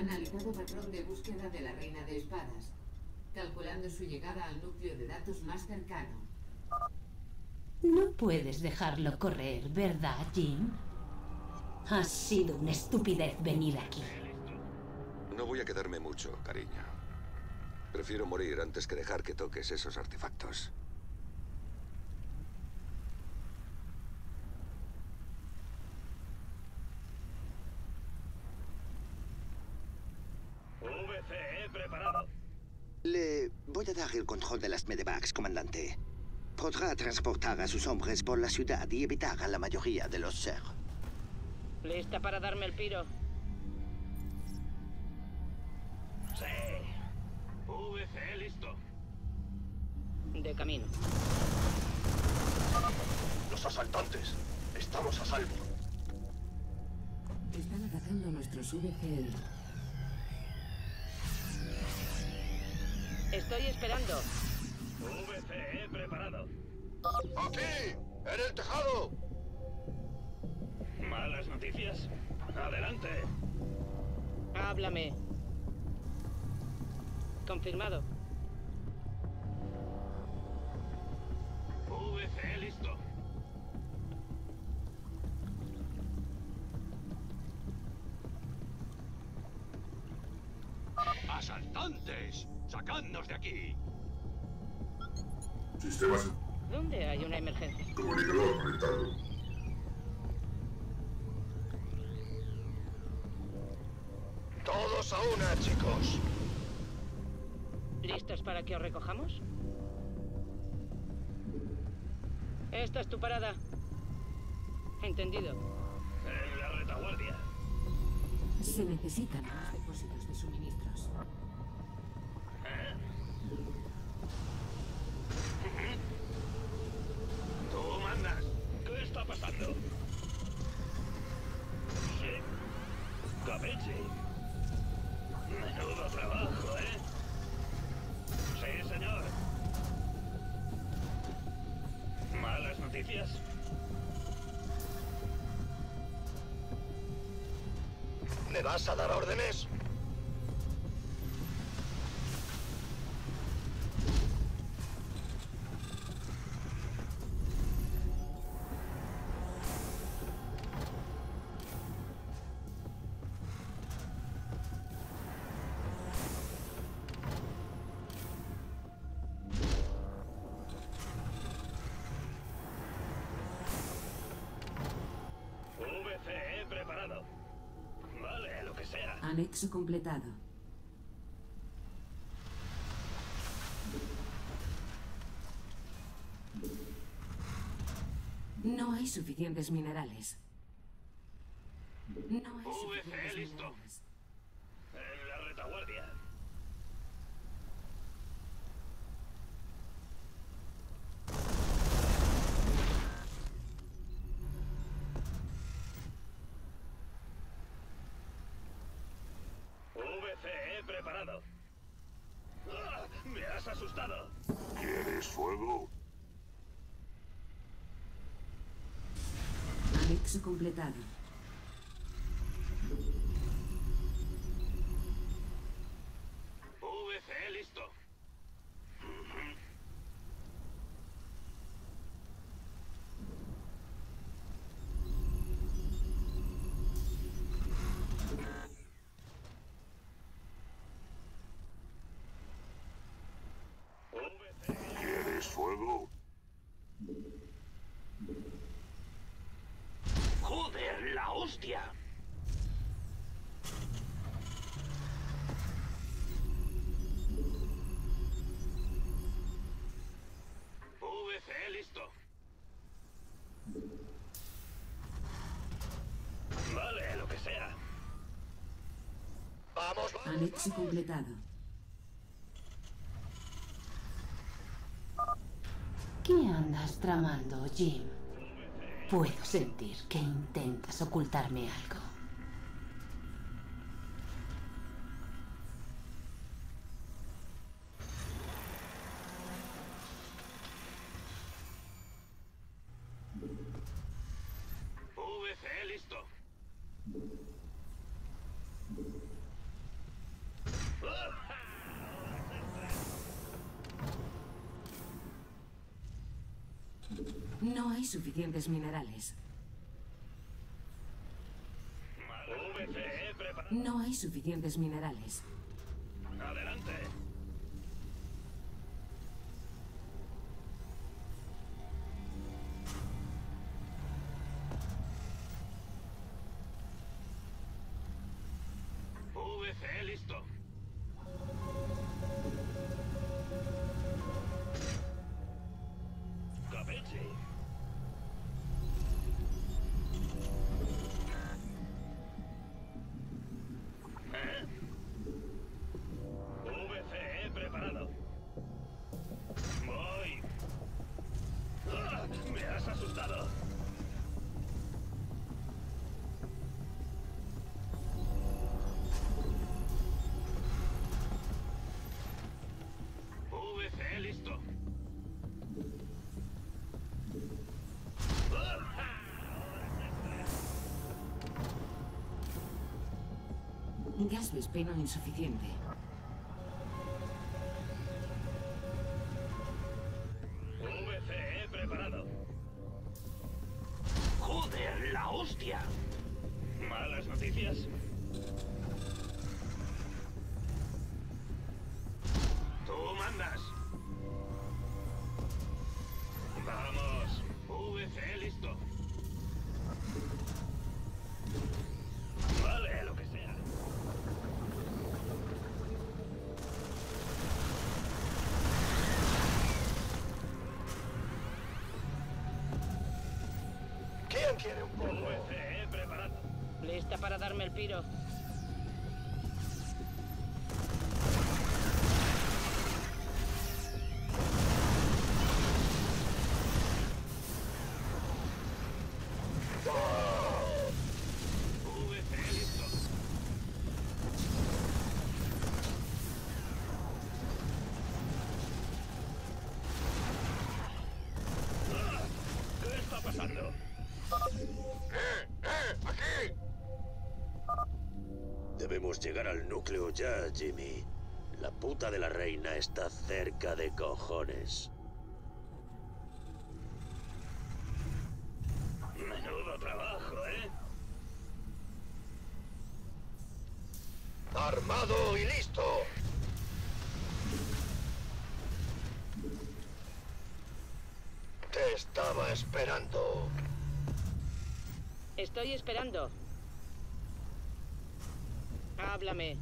Analizado patrón de búsqueda de la Reina de Espadas. Calculando su llegada al núcleo de datos más cercano. No puedes dejarlo correr, ¿verdad, Jim? Ha sido una estupidez venir aquí. No voy a quedarme mucho, cariño. Prefiero morir antes que dejar que toques esos artefactos. VCE preparado. Le voy a dar el control de las medevacs, comandante. Podrá transportar a sus hombres por la ciudad y evitar a la mayoría de los SER. ¿Lista para darme el piro? Sí. VCE listo. De camino. Los asaltantes. Estamos a salvo. Están atacando a nuestros VCL. Estoy esperando. VCE preparado. ¡Aquí! ¡En el tejado! ¿Malas noticias? Adelante. Háblame. Confirmado. VCE listo. ¡Asaltantes! ¡Sacadnos de aquí! Sistemas ¿Dónde hay una emergencia? comunicador conectado. ¡Todos a una, chicos! ¿Listos para que os recojamos? Esta es tu parada. Entendido. En la retaguardia. Se necesitan más depósitos de suministros. Tú mandas. ¿Qué está pasando? Sí. Capichi. Menudo trabajo, ¿eh? Sí, señor. ¿Malas noticias? ¿Me vas a dar órdenes? VCE preparado. Vale, lo que sea. Anexo completado. No hay suficientes minerales. No hay suficientes listo. minerales. En la retaguardia. VCE preparado. ¡Ah! ¡Me has asustado! ¿Quieres fuego? Anexo completado. VCE listo. ¿Quieres fuego? ¡Joder, la hostia! VCE listo. Vale, lo que sea. ¡Vamos, vamos! Anexo completado. ¿Qué andas tramando, Jim? Puedo sentir que intentas ocultarme algo. VCE listo. hay suficientes minerales. VCE preparado. No hay suficientes minerales. Adelante. VCE listo. Capiche. VCE preparado. Voy. ¡Ah! Me has asustado. VCE listo. Gas vespeno insuficiente. VCE preparado. ¡Joder, la hostia! ¿Malas noticias? Tú mandas. Vamos. VCE listo. Vale, lo que sea. ¿Quién quiere un poco? VCE preparado. Lista para darme el piro. VCE listo. ¿Qué está pasando? ¡Aquí! Debemos llegar al núcleo ya, Jimmy. La puta de la reina está cerca de cojones. Menudo trabajo, ¿eh? Armado y listo. Te estaba esperando. Estoy esperando. Háblame.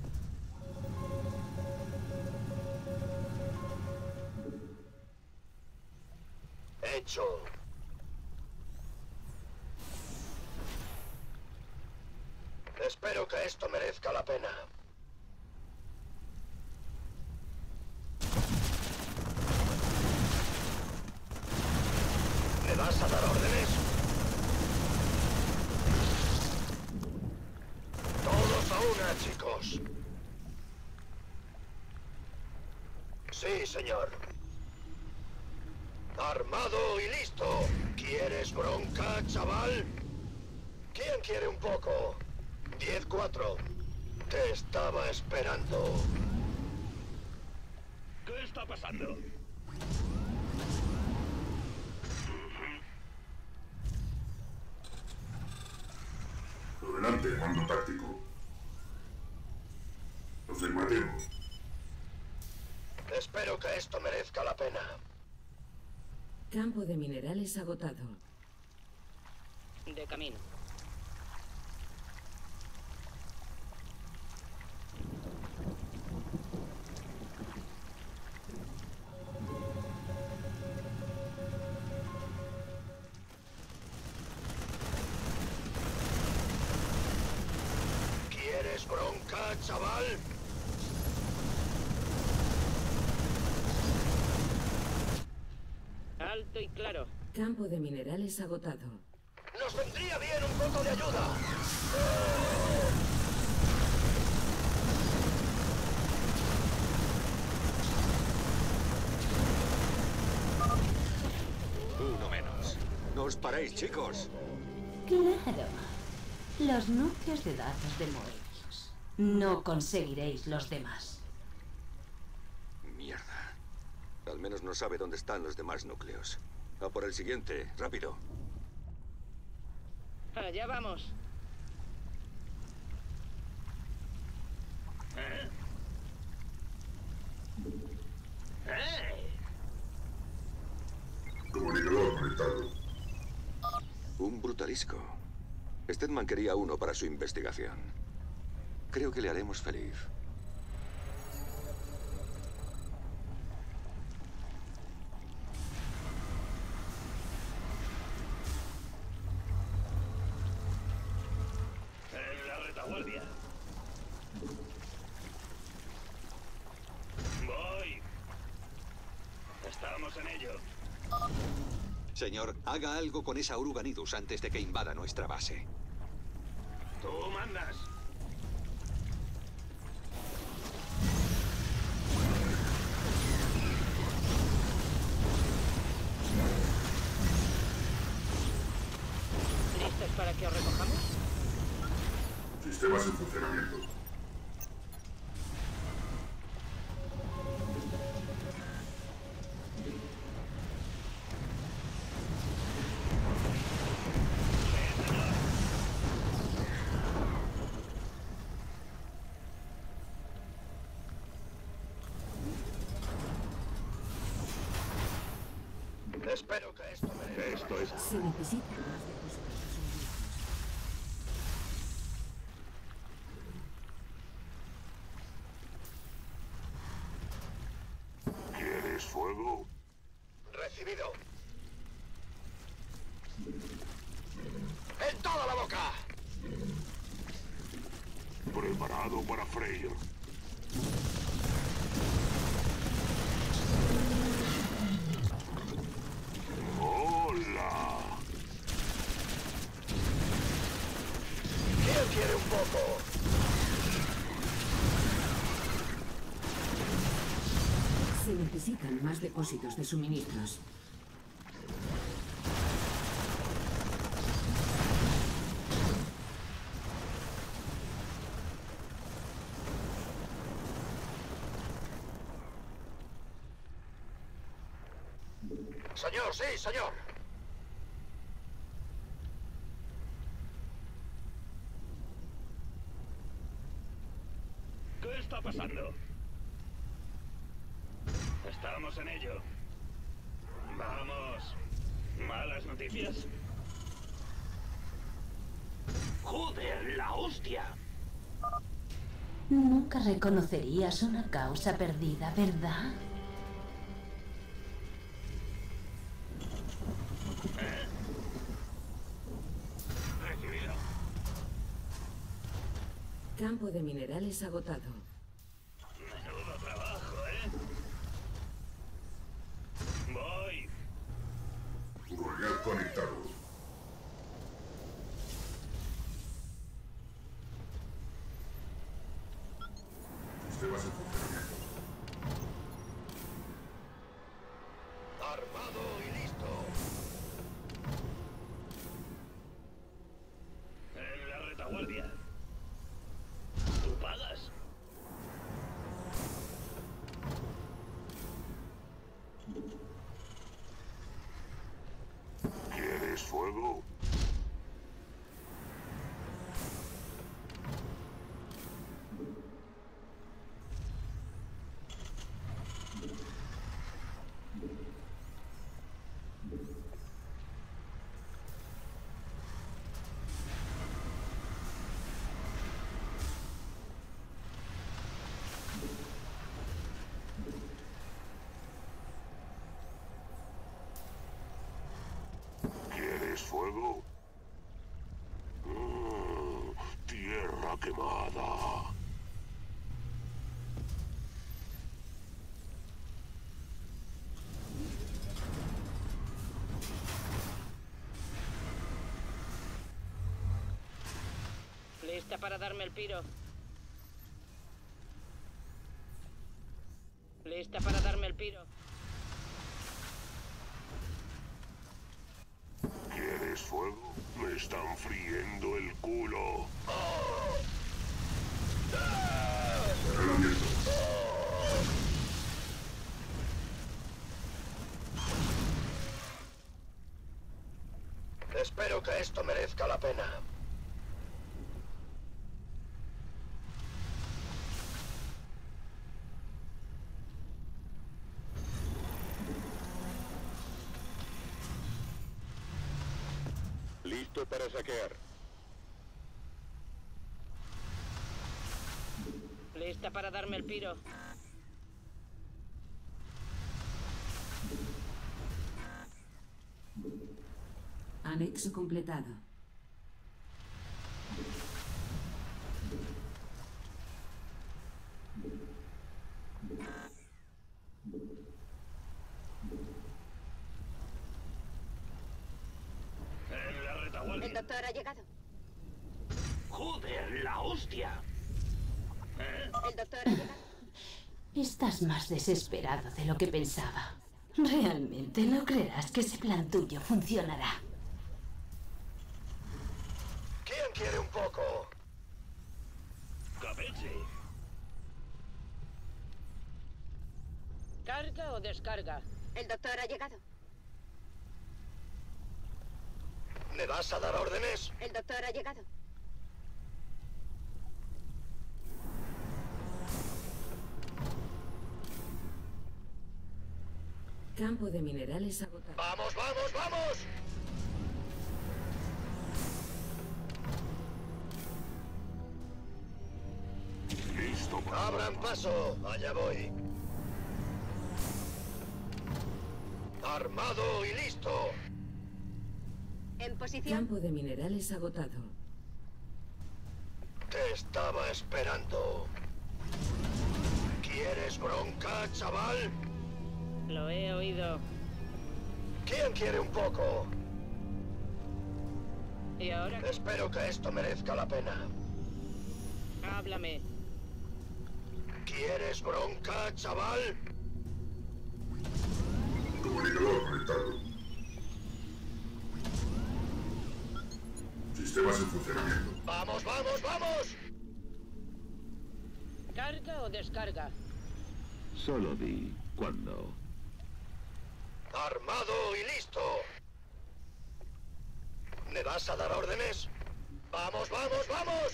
Hecho. Espero que esto merezca la pena. ¿Me vas a dar órdenes? Todos a una, chicos. Sí, señor. Armado y listo. ¿Quieres bronca, chaval? ¿Quién quiere un poco? 10-4. Te estaba esperando. ¿Qué está pasando? Adelante, mando táctico. Afirmativo. Espero que esto merezca la pena. Campo de minerales agotado. De camino. ¿Quieres bronca, chaval? Alto y claro. Campo de minerales agotado. Nos vendría bien un poco de ayuda. Uno menos. No os paréis, chicos. Claro. Los núcleos de datos de Moebius. No conseguiréis los demás. Mierda. Al menos no sabe dónde están los demás núcleos. A por el siguiente, rápido. Allá vamos. Comunicador conectado. Un brutalisco. Stedman quería uno para su investigación. Creo que le haremos feliz. En la retaguardia. Voy. Estamos en ello. Señor, haga algo con esa oruga Nidus antes de que invada nuestra base. Tú mandas. ¿Listos para que os recojamos? Sistemas en funcionamiento. Espero que esto me... Esto es... Se necesitan más depósitos de suministros. ¿Quieres fuego? Recibido. ¡En toda la boca! Preparado para Freyr. ¡Hola! ¿Quién quiere un poco? Se necesitan más depósitos de suministros. Señor, sí, señor. ¿Qué está pasando? Estamos en ello. Vamos. ¿Malas noticias? ¡Joder, la hostia! Nunca reconocerías una causa perdida, ¿verdad? Recibido. Campo de minerales agotado. Menudo trabajo, ¿eh? Voy. Unidad conectado. Sistemas en funcionamiento. Armado y listo. En la retaguardia. ¿Tú pagas? ¿Quieres fuego? ¿Quieres fuego? Tierra quemada. ¿Lista para darme el piro? ¿Lista para darme el piro? ¿Quieres fuego? Me están friendo el culo. Listo para saquear. Lista para darme el piro. Anexo completado. En la retaguardia. El doctor ha llegado. ¡Joder, la hostia! El doctor ha llegado. Estás más desesperado de lo que pensaba. Realmente no creerás que ese plan tuyo funcionará. ¿Quién quiere un poco? ¡Capeche! ¿Carga o descarga? El doctor ha llegado. ¿Me vas a dar órdenes? El doctor ha llegado. Campo de minerales agotado. ¡Vamos, vamos, vamos! Listo para... ¡Abran paso! ¡Allá voy! ¡Armado y listo! En posición. Campo de minerales agotado. Te estaba esperando. ¿Quieres bronca, chaval? Lo he oído. ¿Quién quiere un poco? ¿Y ahora? Espero que esto merezca la pena. Háblame. ¿Quieres bronca, chaval? Comunicador conectado. Sistemas en funcionamiento. ¡Vamos, vamos, vamos! ¿Carga o descarga? Solo di cuándo. ¡Armado y listo! ¿Me vas a dar órdenes? ¡Vamos, vamos, vamos!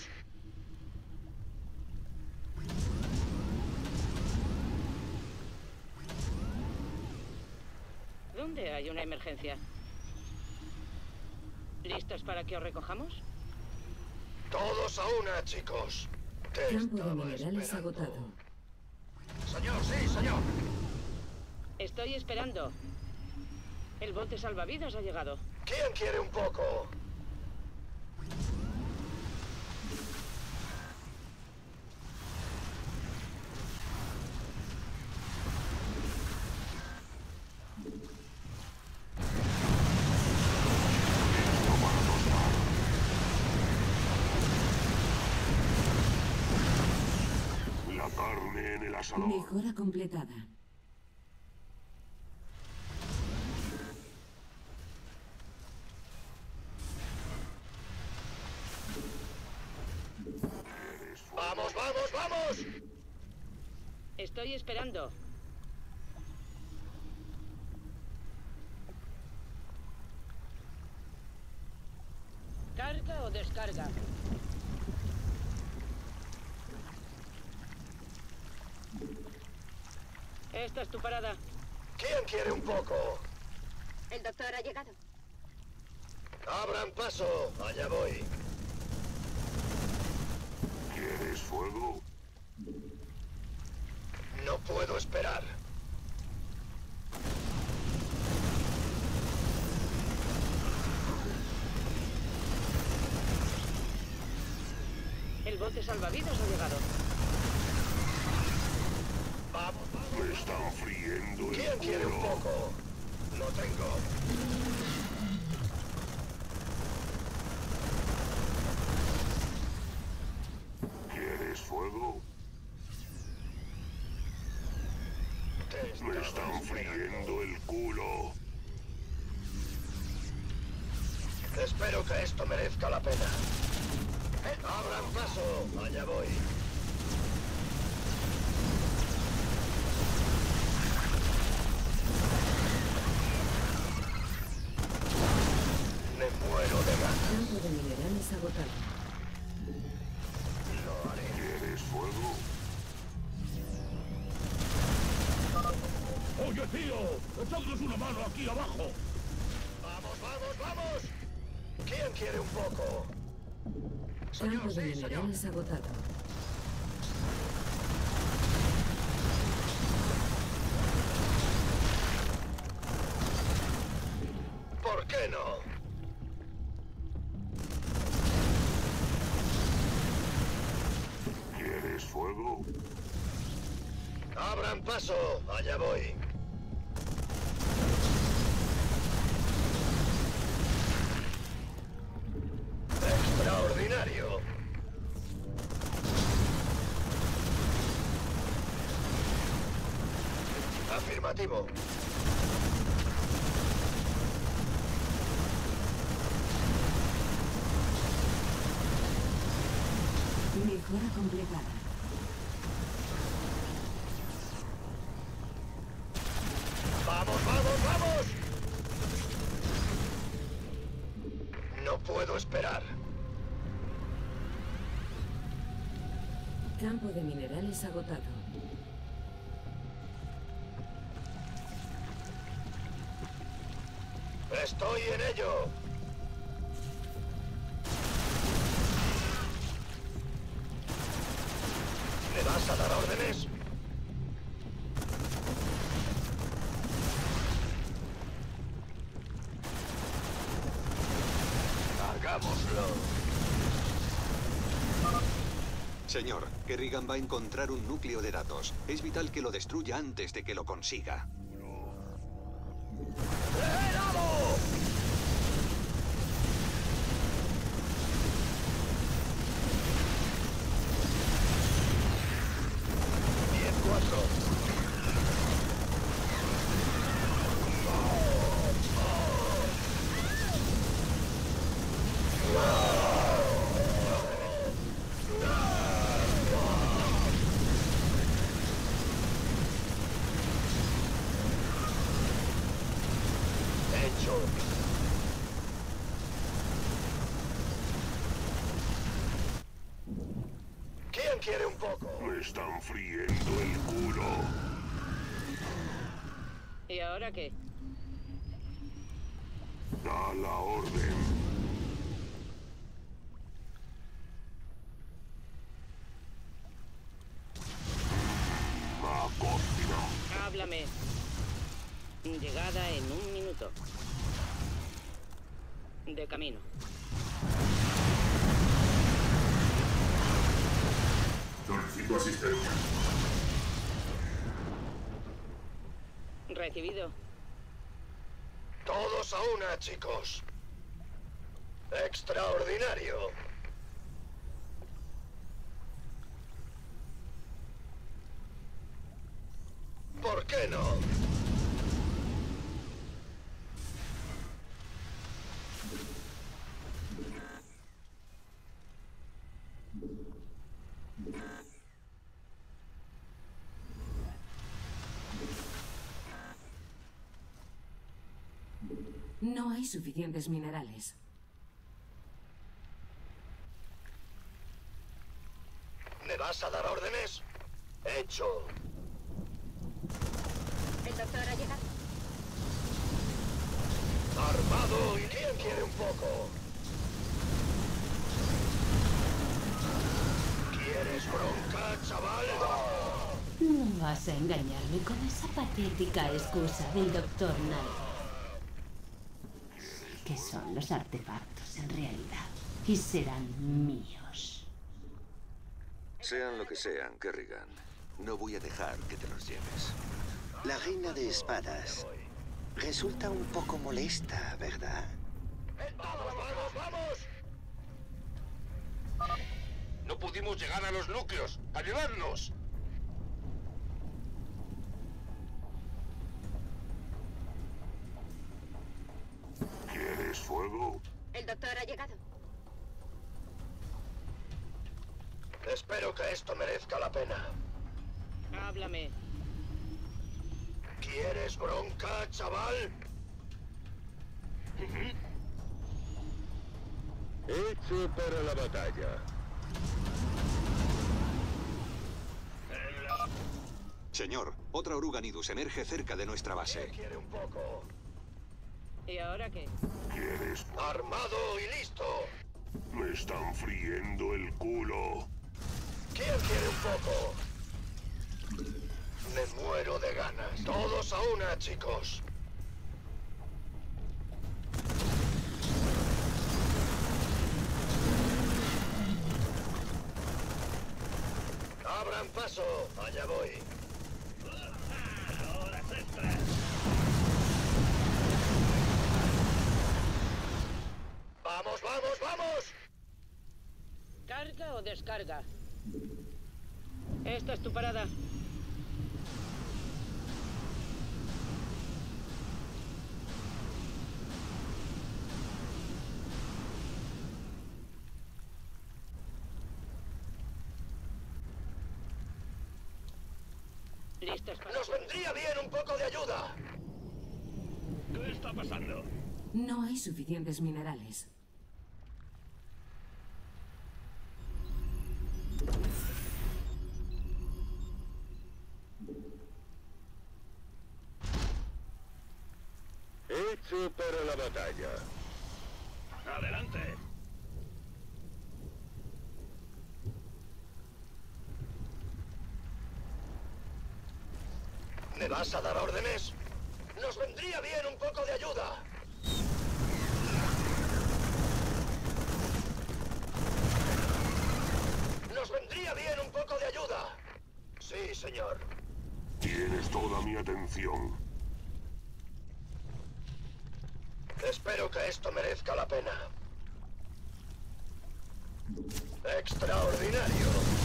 ¿Dónde hay una emergencia? ¿Listos para que os recojamos? Todos a una, chicos. Te Campo de estaba minerales esperando. agotado. Señor, sí, señor. Estoy esperando. El bote salvavidas ha llegado. ¿Quién quiere un poco? La carne en el asador. Mejora completada. ¡Vamos, vamos, vamos! Estoy esperando. ¿Carga o descarga? Esta es tu parada. ¿Quién quiere un poco? El doctor ha llegado. ¡Abran paso! ¡Allá voy! ¿Quieres fuego? No puedo esperar. El bote salvavidas ha llegado. ¡Vamos, vamos! Me están friendo el ¿Quién quiere un culo. poco? Lo tengo. ¿Quieres fuego? Te Me estaba están esperando. friendo el culo. Espero que esto merezca la pena. ¡Abran paso! ¡Allá voy! Me muero de ganas. Campo de minerales agotado. Lo haré. ¿Quieres fuego? ¡Oye, tío! ¡Echadnos una mano aquí abajo! ¡Vamos, vamos, vamos! ¿Quién quiere un poco? Campo de minerales agotado. ¿Por qué no? ¿Quieres fuego? ¡Abran paso! Allá voy. ¡Extraordinario! Afirmativo. Mejora completada. ¡Vamos, vamos, vamos! No puedo esperar. Campo de minerales agotado. ¡Estoy en ello! ¿Me vas a dar órdenes? ¡Hagámoslo! Señor, Kerrigan va a encontrar un núcleo de datos. Es vital que lo destruya antes de que lo consiga. ¿Quién quiere un poco? Me están friendo el culo. ¿Y ahora qué? Da la orden. Háblame. Llegada en 1 minuto. De camino. Solicito asistencia. Recibido. Todos a una, chicos. Extraordinario. ¿Por qué no? No hay suficientes minerales. ¿Me vas a dar órdenes? Hecho. El doctor ha llegado. Armado. ¿Y quién quiere un poco? ¿Quieres bronca, chaval? No vas a engañarme con esa patética excusa del Dr. Knight. ¿Qué son los artefactos en realidad? Y serán míos. Sean lo que sean, Kerrigan. No voy a dejar que te los lleves. La reina de espadas resulta un poco molesta, ¿verdad? ¡Vamos, vamos, vamos! No pudimos llegar a los núcleos. ¡Ayudadnos! ¿Quieres fuego? El doctor ha llegado. Espero que esto merezca la pena. Háblame. ¿Quieres bronca, chaval? Hecho para la batalla. Señor, otra oruga Nidus emerge cerca de nuestra base. ¿Quién quiere un poco? ¿Y ahora qué? ¿Quieres? Armado y listo. Me están friendo el culo. ¿Quién quiere un poco? Me muero de ganas. Todos a una, chicos. Abran paso. Allá voy. Horas extras. ¡Vamos, vamos, vamos! ¿Carga o descarga? Esta es tu parada. ¿Listos para...? Nos vendría bien un poco de ayuda. ¿Qué está pasando? No hay suficientes minerales. Hecho para la batalla. Adelante. ¿Me vas a dar órdenes? Nos vendría bien un poco de ayuda. Nos vendría bien un poco de ayuda. Sí, señor. Tienes toda mi atención. Espero que esto merezca la pena. Extraordinario.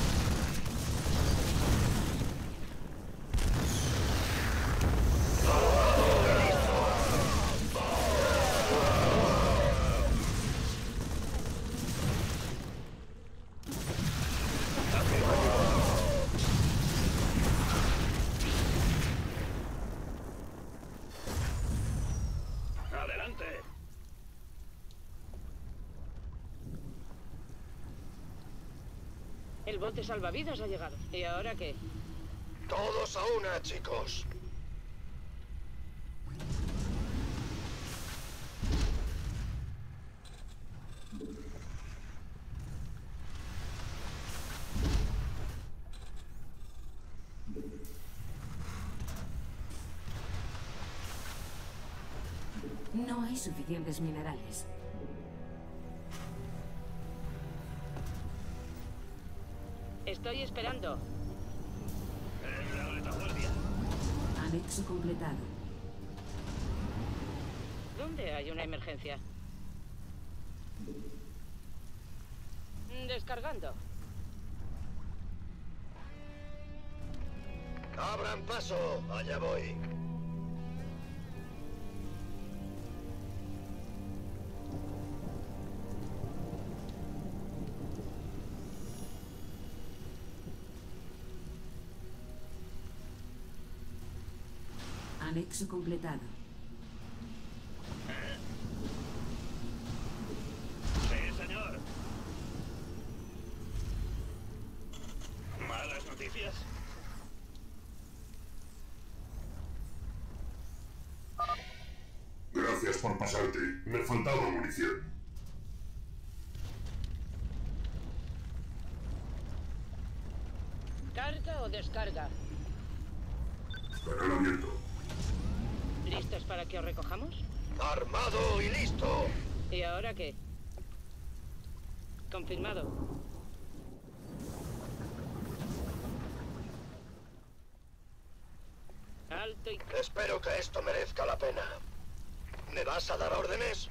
Adelante. El bote salvavidas ha llegado. ¿Y ahora qué? Todos a una, chicos. No hay suficientes minerales. Estoy esperando. La retaguardia. Anexo completado. ¿Dónde hay una emergencia? Descargando. Abran paso. Allá voy. Anexo completado. Sí, señor. Malas noticias. Gracias por pasarte. Me faltaba munición. ¿Carga o descarga? Canal abierto. ¿Listos para que os recojamos? Armado y listo. ¿Y ahora qué? Confirmado. Alto y... Espero que esto merezca la pena. ¿Me vas a dar órdenes?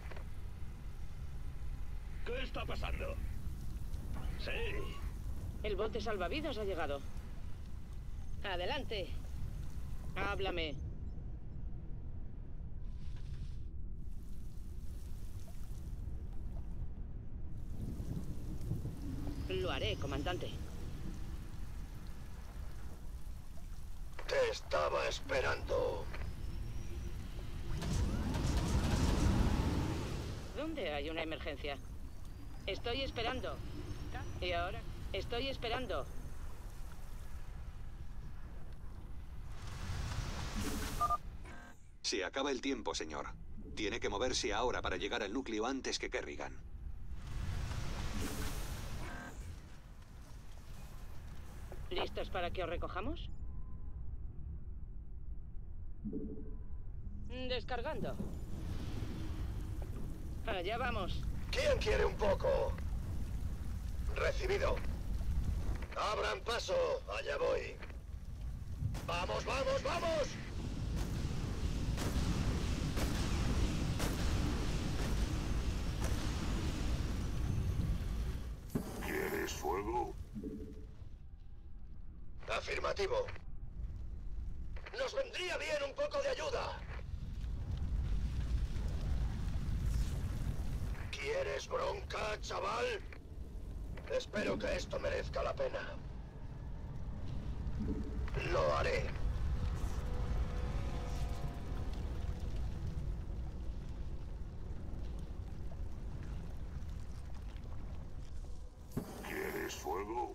¿Qué está pasando? Sí. El bote salvavidas ha llegado. Adelante. Háblame. Lo haré, comandante. Te estaba esperando. ¿Dónde hay una emergencia? Estoy esperando. ¿Y ahora? Estoy esperando. Se acaba el tiempo, señor. Tiene que moverse ahora para llegar al núcleo antes que Kerrigan. ¿Listos para que os recojamos? Descargando. Allá vamos. ¿Quién quiere un poco? Recibido. Abran paso. Allá voy. ¡Vamos, vamos, vamos! ¿Quieres fuego? Afirmativo. Nos vendría bien un poco de ayuda. ¿Quieres bronca, chaval? Espero que esto merezca la pena. Lo haré. ¿Quieres fuego?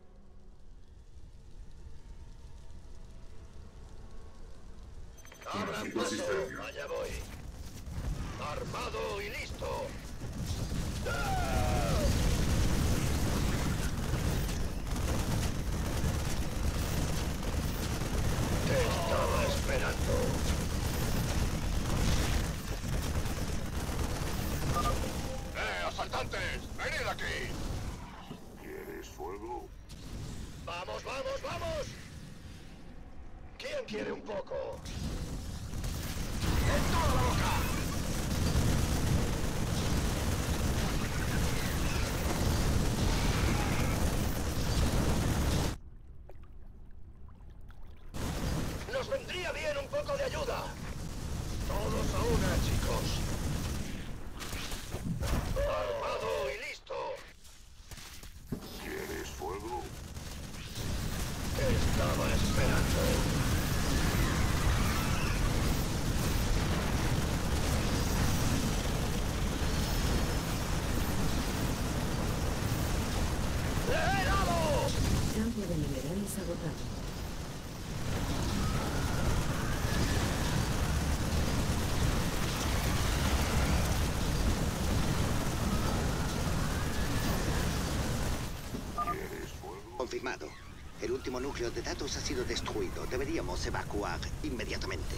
¡Abran paso! ¡Allá voy! ¡Armado y listo! ¡Ah! Te estaba esperando. ¡Asaltantes! ¡Venid aquí! ¿Quieres fuego? ¡Vamos, vamos, vamos! ¿Quién quiere un poco? ¡En toda la boca! Nos vendría bien un poco de ayuda. Todos a una, chicos. Armado y listo. ¿Quieres fuego? Te estaba esperando. ¡Le he dado! Campo de minerales agotado. Confirmado. El último núcleo de datos ha sido destruido. Deberíamos evacuar inmediatamente.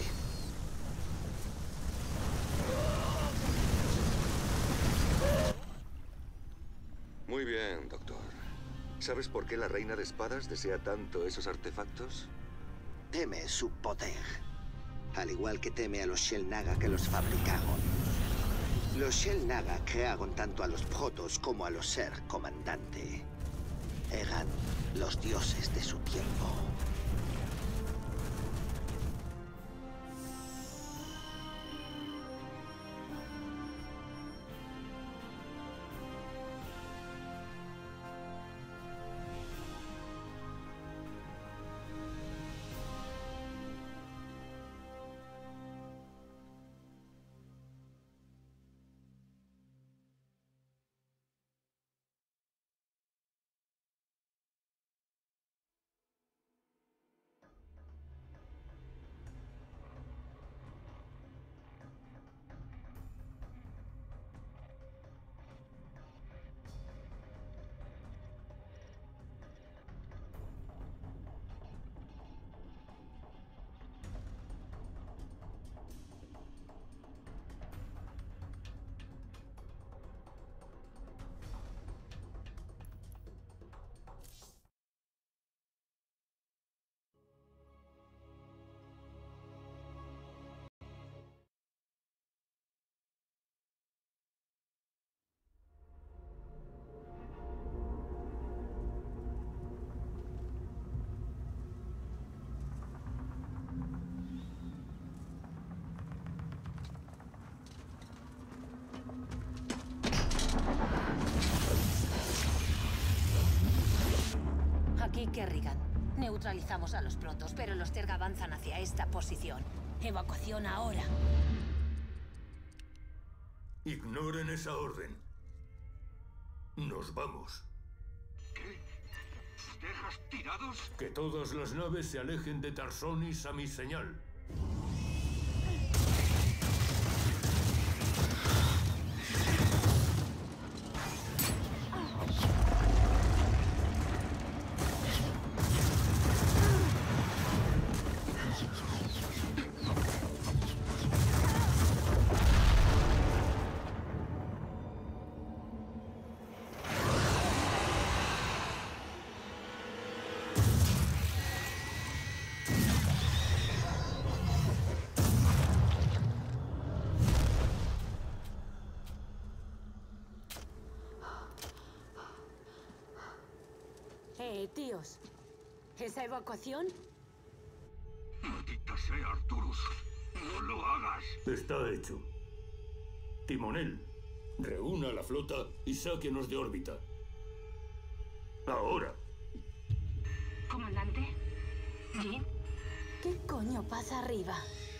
Muy bien, doctor. ¿Sabes por qué la Reina de Espadas desea tanto esos artefactos? Teme su poder. Al igual que teme a los Shell Naga que los fabricaron. Los Shell Naga crearon tanto a los Protoss como a los Ser Comandante. Eran los dioses de su tiempo. Aquí Kerrigan. Neutralizamos a los protos, pero los Zerg avanzan hacia esta posición. Evacuación ahora. Ignoren esa orden. Nos vamos. ¿Qué? ¿Dejas tirados? Que todas las naves se alejen de Tarsonis a mi señal. tíos. ¿Esa evacuación? Maldita sea, Arturus. ¡No lo hagas! Está hecho. Timonel, reúna la flota y sáquenos de órbita. Ahora. Comandante. ¿Jim? ¿Qué coño pasa arriba?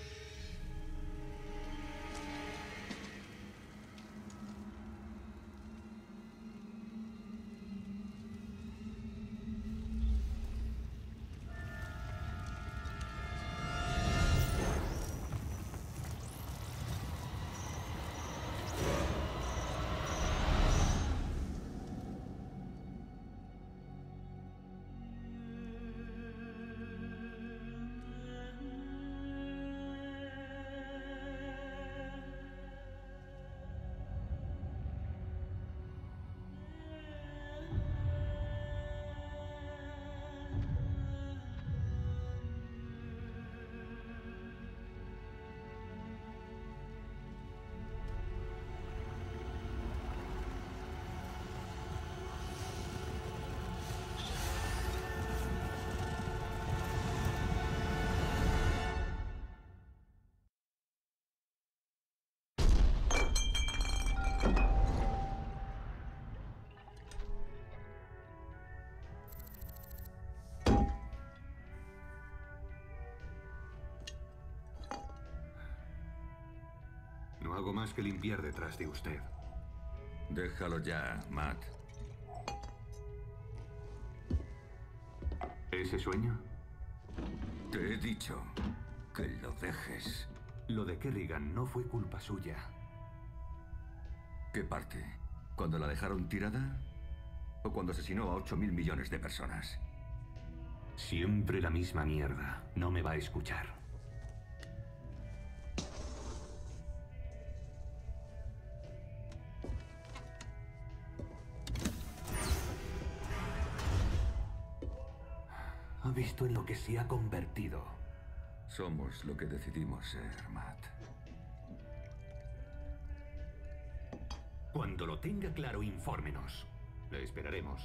No hago más que limpiar detrás de usted. Déjalo ya, Matt. ¿Ese sueño? Te he dicho que lo dejes. Lo de Kerrigan no fue culpa suya. ¿Qué parte? ¿Cuando la dejaron tirada? ¿O cuando asesinó a 8.000 millones de personas? Siempre la misma mierda. No me va a escuchar. ¿Ha visto en lo que se ha convertido? Somos lo que decidimos ser, Matt. Cuando lo tenga claro, infórmenos. Le esperaremos.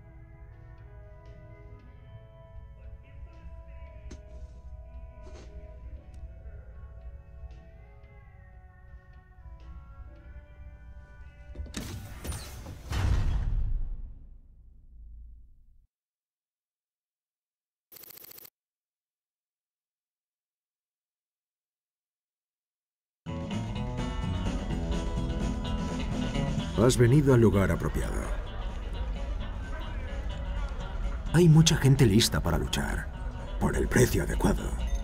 Has venido al lugar apropiado. Hay mucha gente lista para luchar, por el precio adecuado.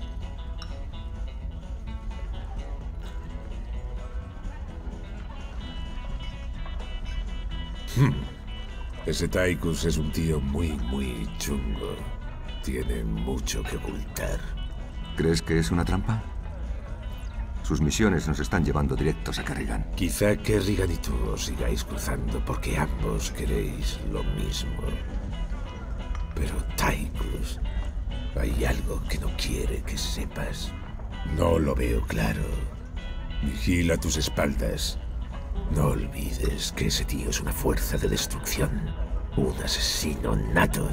Ese Tychus es un tío muy chungo. Tiene mucho que ocultar. ¿Crees que es una trampa? Sus misiones nos están llevando directos a Kerrigan. Quizá Kerrigan y tú os sigáis cruzando porque ambos queréis lo mismo. Pero Tychus, hay algo que no quiere que sepas. No lo veo claro. Vigila tus espaldas. No olvides que ese tío es una fuerza de destrucción. Un asesino nato.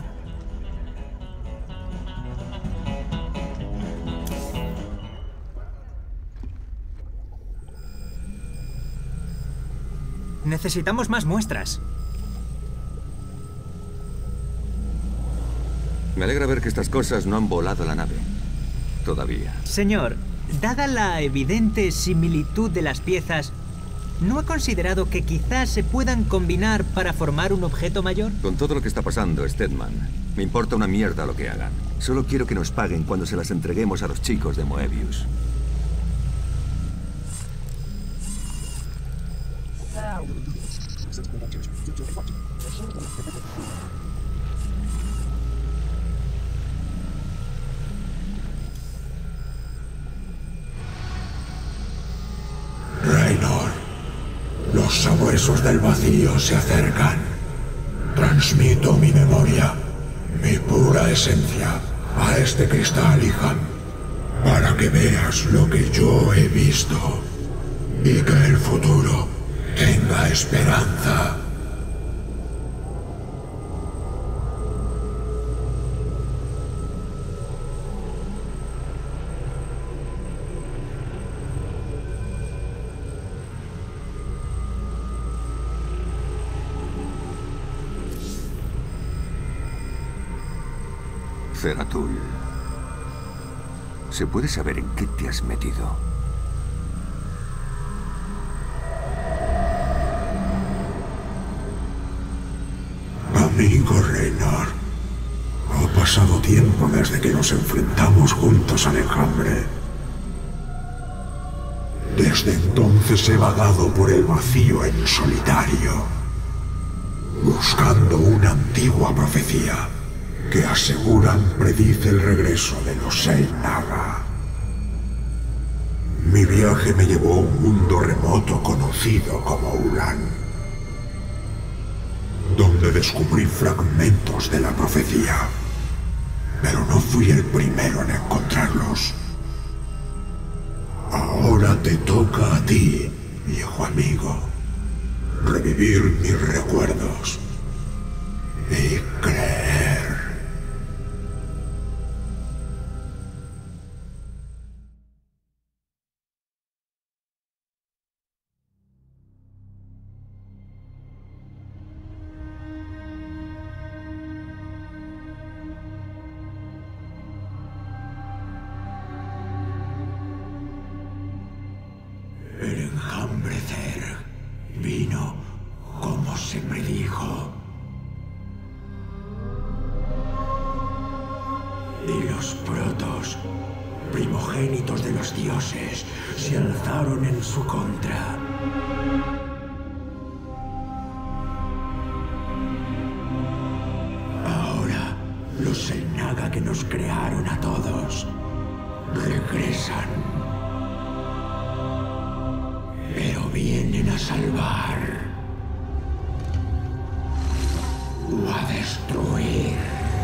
Necesitamos más muestras. Me alegra ver que estas cosas no han volado la nave. Todavía. Señor, dada la evidente similitud de las piezas, ¿no ha considerado que quizás se puedan combinar para formar un objeto mayor? Con todo lo que está pasando, Steadman, me importa una mierda lo que hagan. Solo quiero que nos paguen cuando se las entreguemos a los chicos de Moebius. Raynor, los sabuesos del vacío se acercan. Transmito mi memoria, mi pura esencia, a este cristal, Iham, para que veas lo que yo he visto y que el futuro tenga esperanza. Zeratul, ¿se puede saber en qué te has metido? Amigo Reynor, ha pasado tiempo desde que nos enfrentamos juntos al enjambre. Desde entonces he vagado por el vacío en solitario, buscando una antigua profecía que aseguran predice el regreso de los Shell Naga. Mi viaje me llevó a un mundo remoto conocido como Ulan, donde descubrí fragmentos de la profecía, pero no fui el primero en encontrarlos. Ahora te toca a ti, viejo amigo, revivir mis recuerdos y creer. El enjambre Zerg vino como se predijo. Y los protos, primogénitos de los dioses, se alzaron en su contra. Ahora, los Shell Naga que nos crearon a todos regresan. Pero vienen a salvar o a destruir.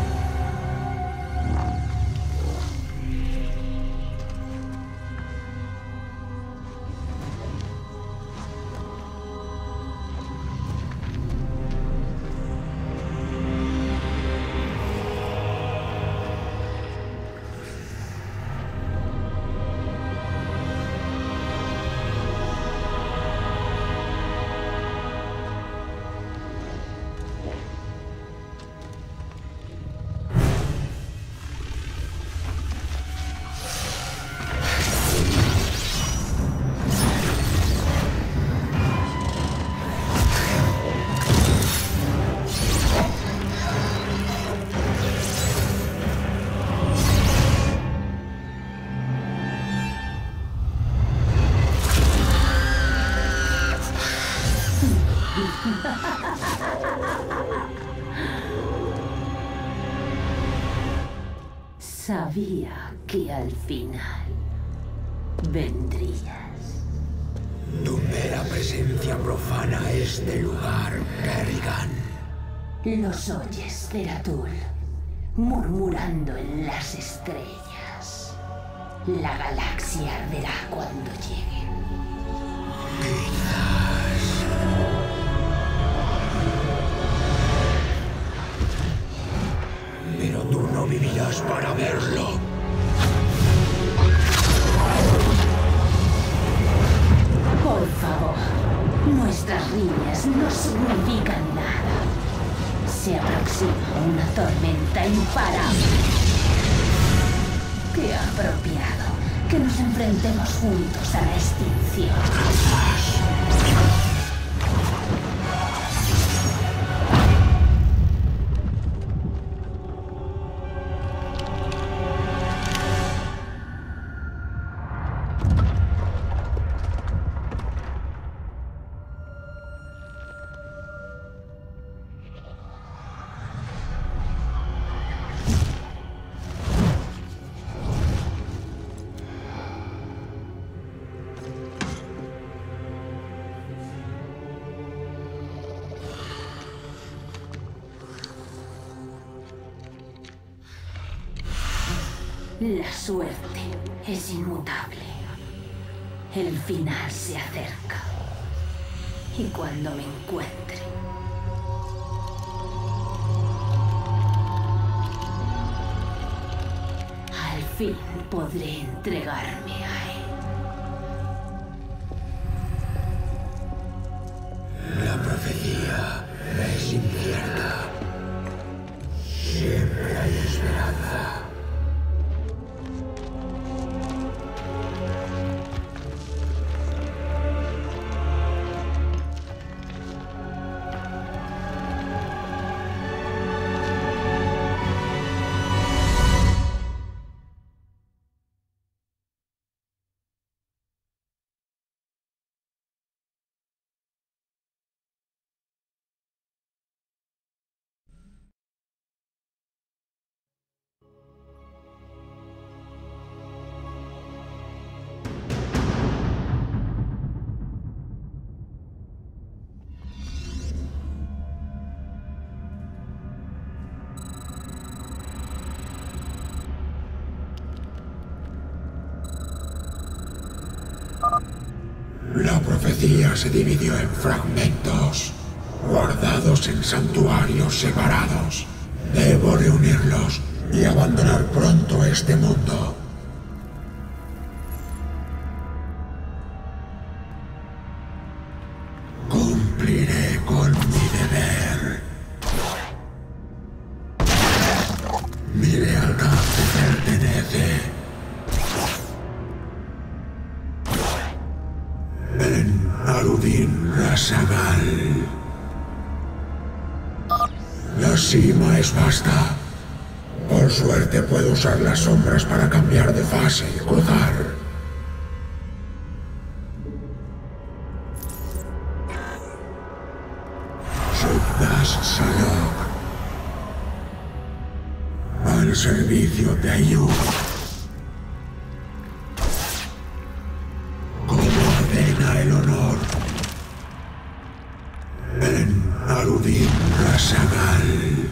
Sabía que al final vendrías. Tu mera presencia profana este lugar, Kerrigan. Los oyes, Zeratul, murmurando en las estrellas. La galaxia arderá cuando llegue. Pero tú no vivirás para verlo. Por favor, nuestras riñas no significan nada. Se aproxima una tormenta imparable. Qué apropiado que nos enfrentemos juntos a la extinción. La suerte es inmutable. El final se acerca. Y cuando me encuentre, al fin podré entregarme a él. La profecía es incierta. Siempre hay esperanza. energía se dividió en fragmentos, guardados en santuarios separados. Debo reunirlos y abandonar pronto este mundo. Cumpliré con mi deber. Mi lealtad te pertenece. En Arudin Rasagal. La cima es vasta. Por suerte puedo usar las sombras para cambiar de fase y cruzar. Shukdas Salok. Al servicio de Ayur. Como ordena el honor. En Arudin Rasagal.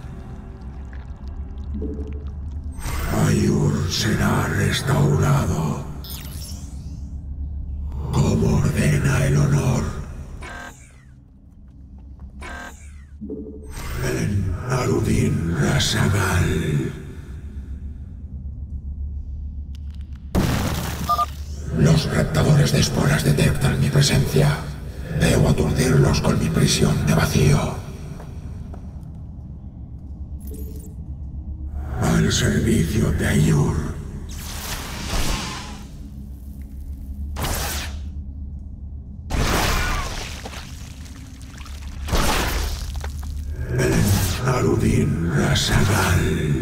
Ayur será restaurado. Como ordena el honor. En Arudin Rasagal. Los raptadores de esporas detectan mi presencia. Debo aturdirlos con mi prisión de vacío. Al servicio de Ayur. En Arudin Rasagal.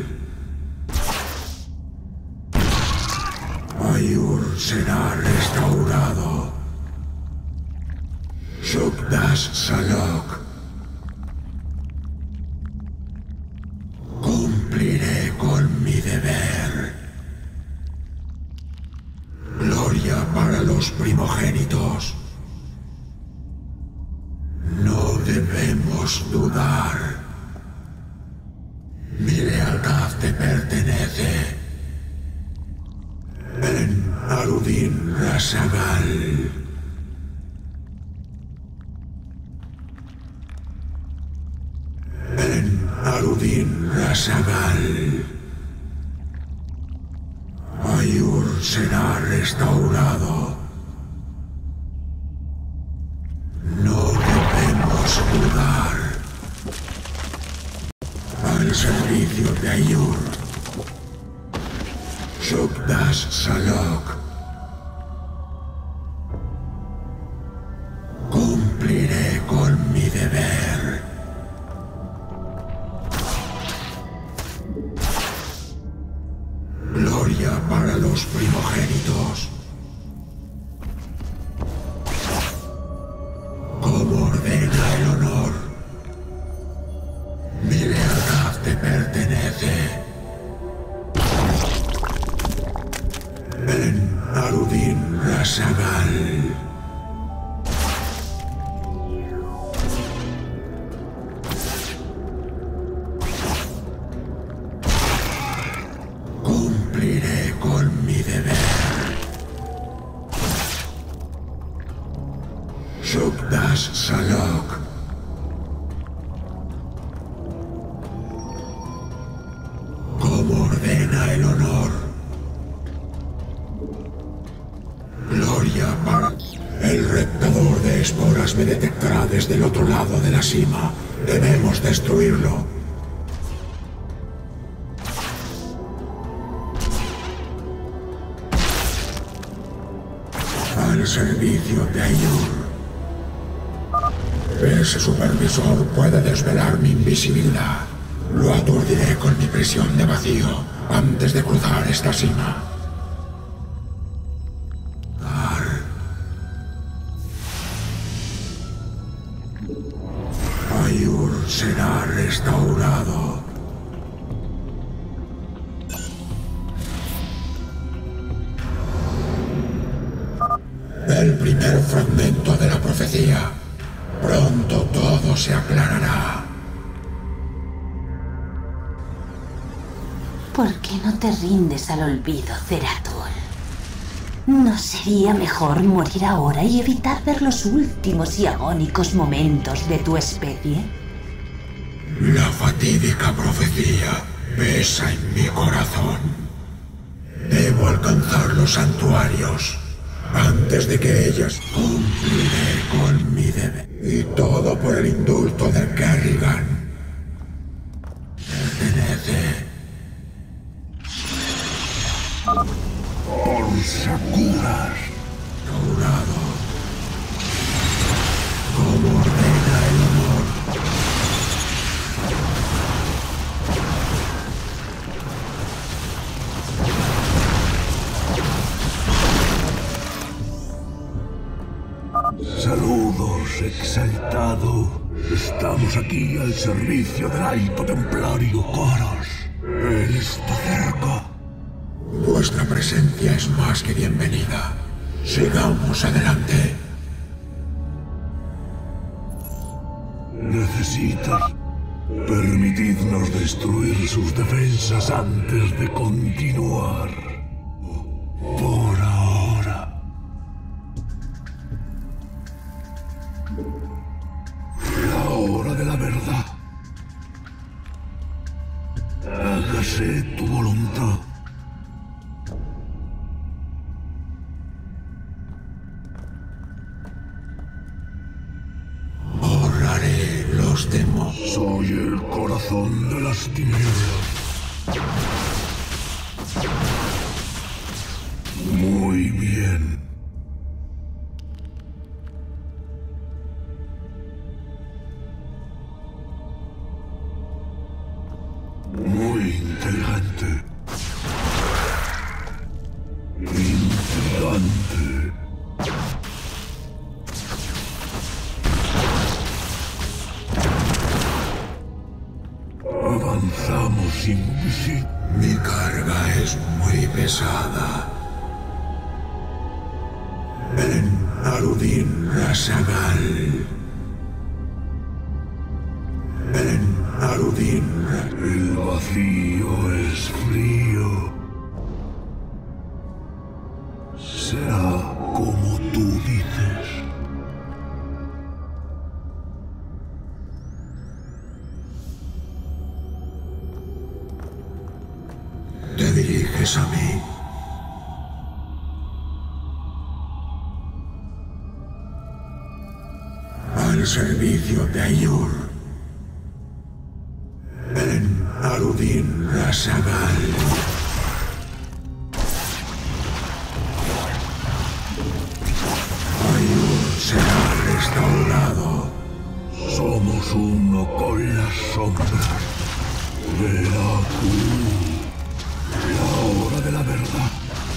Ayur será restaurado. Shukdas Salok. Cumpliré con mi deber. Gloria para los primogénitos. No debemos dudar. Mi lealtad te pertenece. En Arudin Rasagal. En Arudin Rasagal. Ayur será restaurado. No debemos dudar. Al servicio de Ayur. Shukdas Salok. Cumpliré con mi deber. Gloria para los primogénitos. Como ordena el honor. Mi lealtad te pertenece. En Arudin Rasagal. Cumpliré con mi deber. Shukdas Salok. Como ordena el honor. Gloria para... El reptador de esporas me detectará desde el otro lado de la cima. Debemos destruirlo. Al servicio de Ayur. Ese supervisor puede desvelar mi invisibilidad. Lo aturdiré con mi prisión de vacío antes de cruzar esta cima. Ayur será restaurado. El primer fragmento de la profecía. Pronto todo se aclarará. ¿Por qué no te rindes al olvido, Zeratul? ¿No sería mejor morir ahora y evitar ver los últimos y agónicos momentos de tu especie? La fatídica profecía pesa en mi corazón. Debo alcanzar los santuarios. Antes de que ellas cumpliré con mi deber. Y todo por el indulto de Kerrigan. Pertenece por Sakuras. Jurado. Como ordena el honor. Saludos, exaltado. Estamos aquí al servicio del Alto Templario Koros. Él está cerca. Vuestra presencia es más que bienvenida. Sigamos adelante. Necesitas. Permitidnos destruir sus defensas antes de continuar. Por ahora. La hora de la verdad. Hágase tu voluntad. Borraré los demonios. Soy el corazón de las tinieblas. Muy bien. Muy inteligente. Intrigante. Avanzamos invisible. Mi carga es muy pesada. En Arudin Rasagal. En Arudin. El vacío es frío. Será como tú dices. Te diriges a mí. Al servicio de Ayur. En Arudin Rasagal. Ayur será restaurado. Somos uno con las sombras. Verá tú. La hora de la verdad.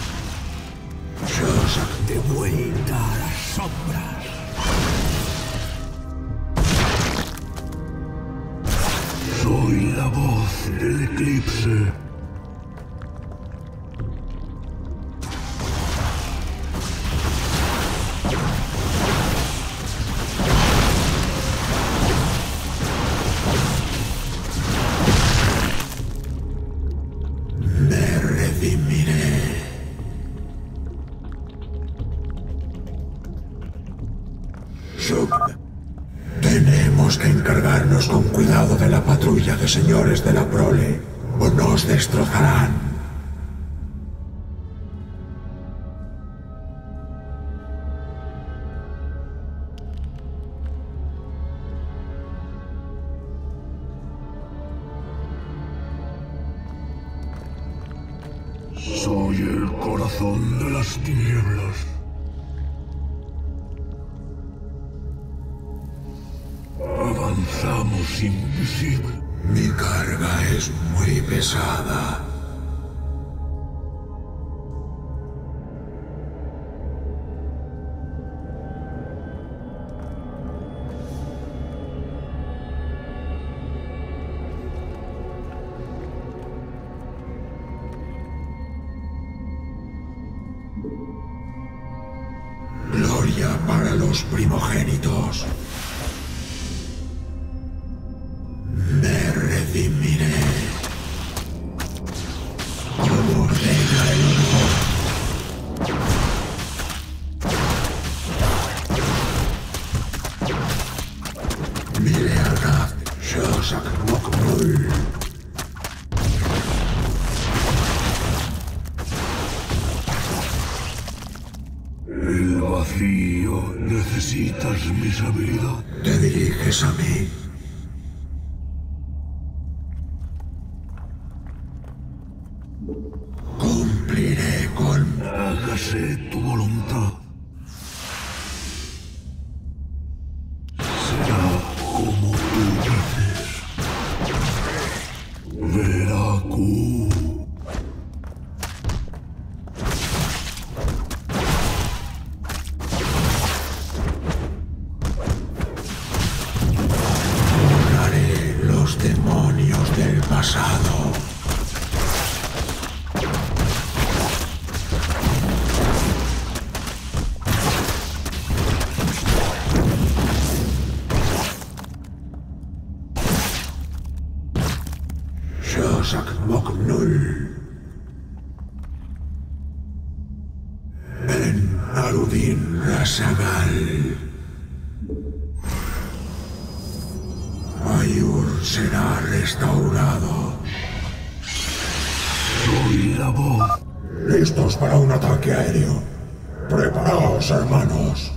De vuelta a las sombras. Soy la voz del eclipse. Me redimiré. Tenemos que encargarnos con cuidado de la patrulla de señores de la prole, o nos destrozarán. Soy el corazón de las tinieblas. Avanzamos invisible. Mi carga es muy pesada. Gloria para los primogénitos. Me redimiré. Como ordena el honor. mis habilidades? ¿Te diriges a mí? Cumpliré con... Hágase tu voluntad. Será como tú dices. Veraku. Borraré los demonios del pasado. Moknul. En Arudin Rasagal. Ayur será restaurado. Soy la voz. Listos para un ataque aéreo. Preparaos, hermanos.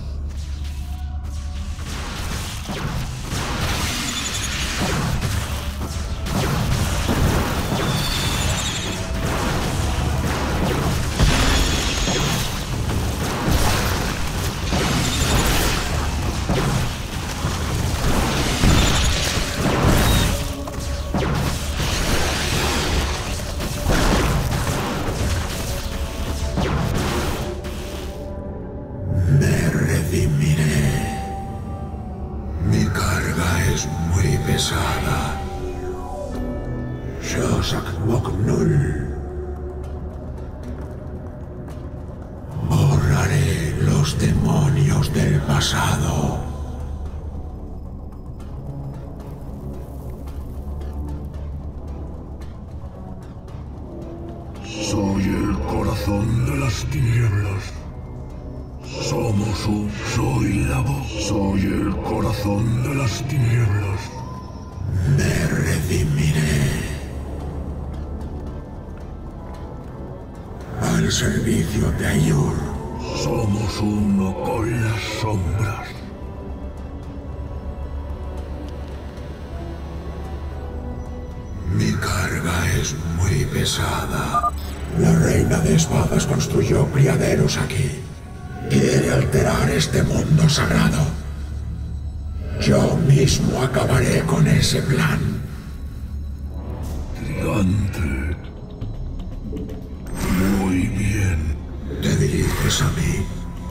Borraré los demonios del pasado. Soy el corazón de las tinieblas. Somos un... Soy la voz. Soy el corazón de las tinieblas. Me redimiré. Al servicio de Ayur. Somos uno con las sombras. Mi carga es muy pesada. La reina de espadas construyó criaderos aquí. Quiere alterar este mundo sagrado. Yo mismo acabaré con ese plan. Gigante. Muy bien. ¿Te diriges a mí?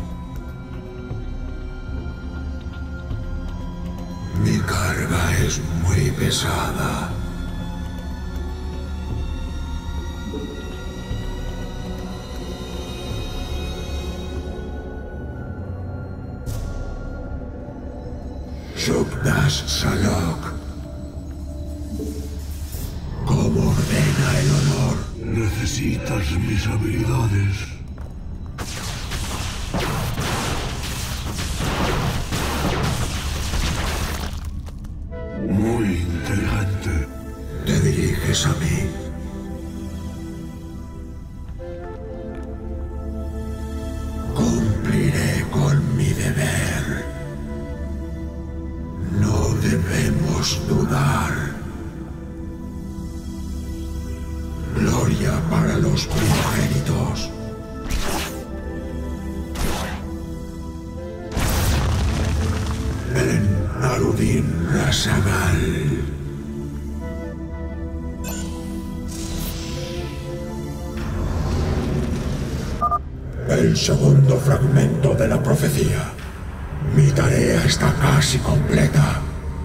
Mi carga es muy pesada. Shukdas Salok. ¿Cómo ordena el honor? Necesitas mis habilidades. Muy inteligente. ¿Te diriges a mí? Cumpliré con mi deber. No debemos dudar. Gloria para los primogénitos. En Arudin Rasagal. El segundo fragmento de la profecía. Mi tarea está casi completa.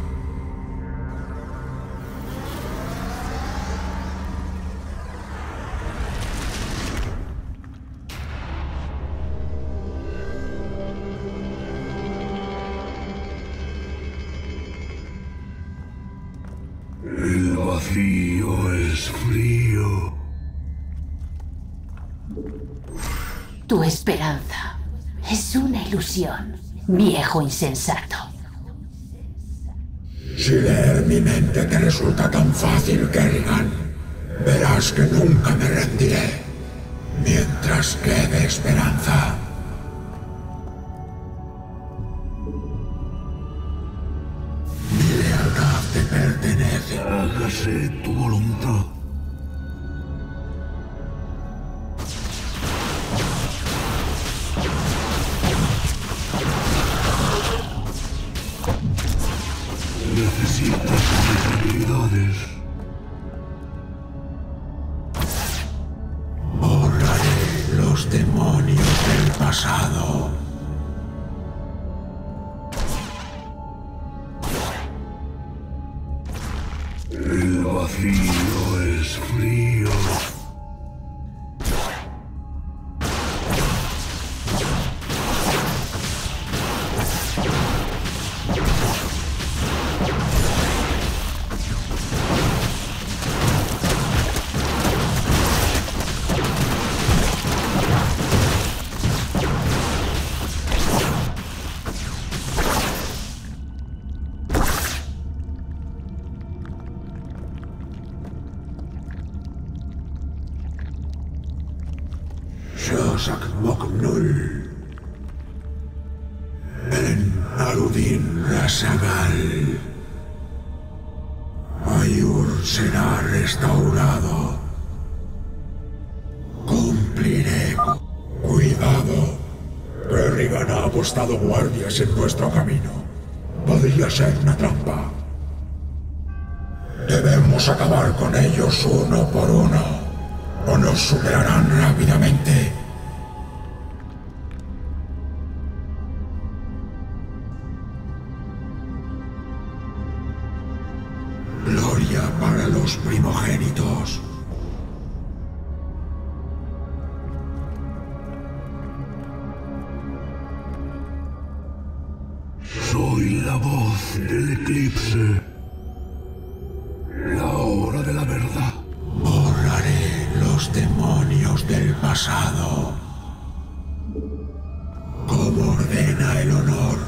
El vacío es frío. Tu esperanza es una ilusión, viejo insensato. Si leer mi mente te resulta tan fácil, Kerrigan, verás que nunca me rendiré mientras quede esperanza. Hágase tu voluntad. Necesitas mis habilidades. Borraré los demonios del pasado. El vacío es frío. Shosak Moknul. En Aludin Rasagal. Ayur será restaurado. Cumpliré. Cuidado. Kerrigan ha apostado guardias en nuestro camino. Podría ser una trampa. Debemos acabar con ellos uno por uno, o nos superarán rápidamente. Gloria para los primogénitos. Soy la voz del eclipse. La hora de la verdad. Borraré los demonios del pasado. Como ordena el honor.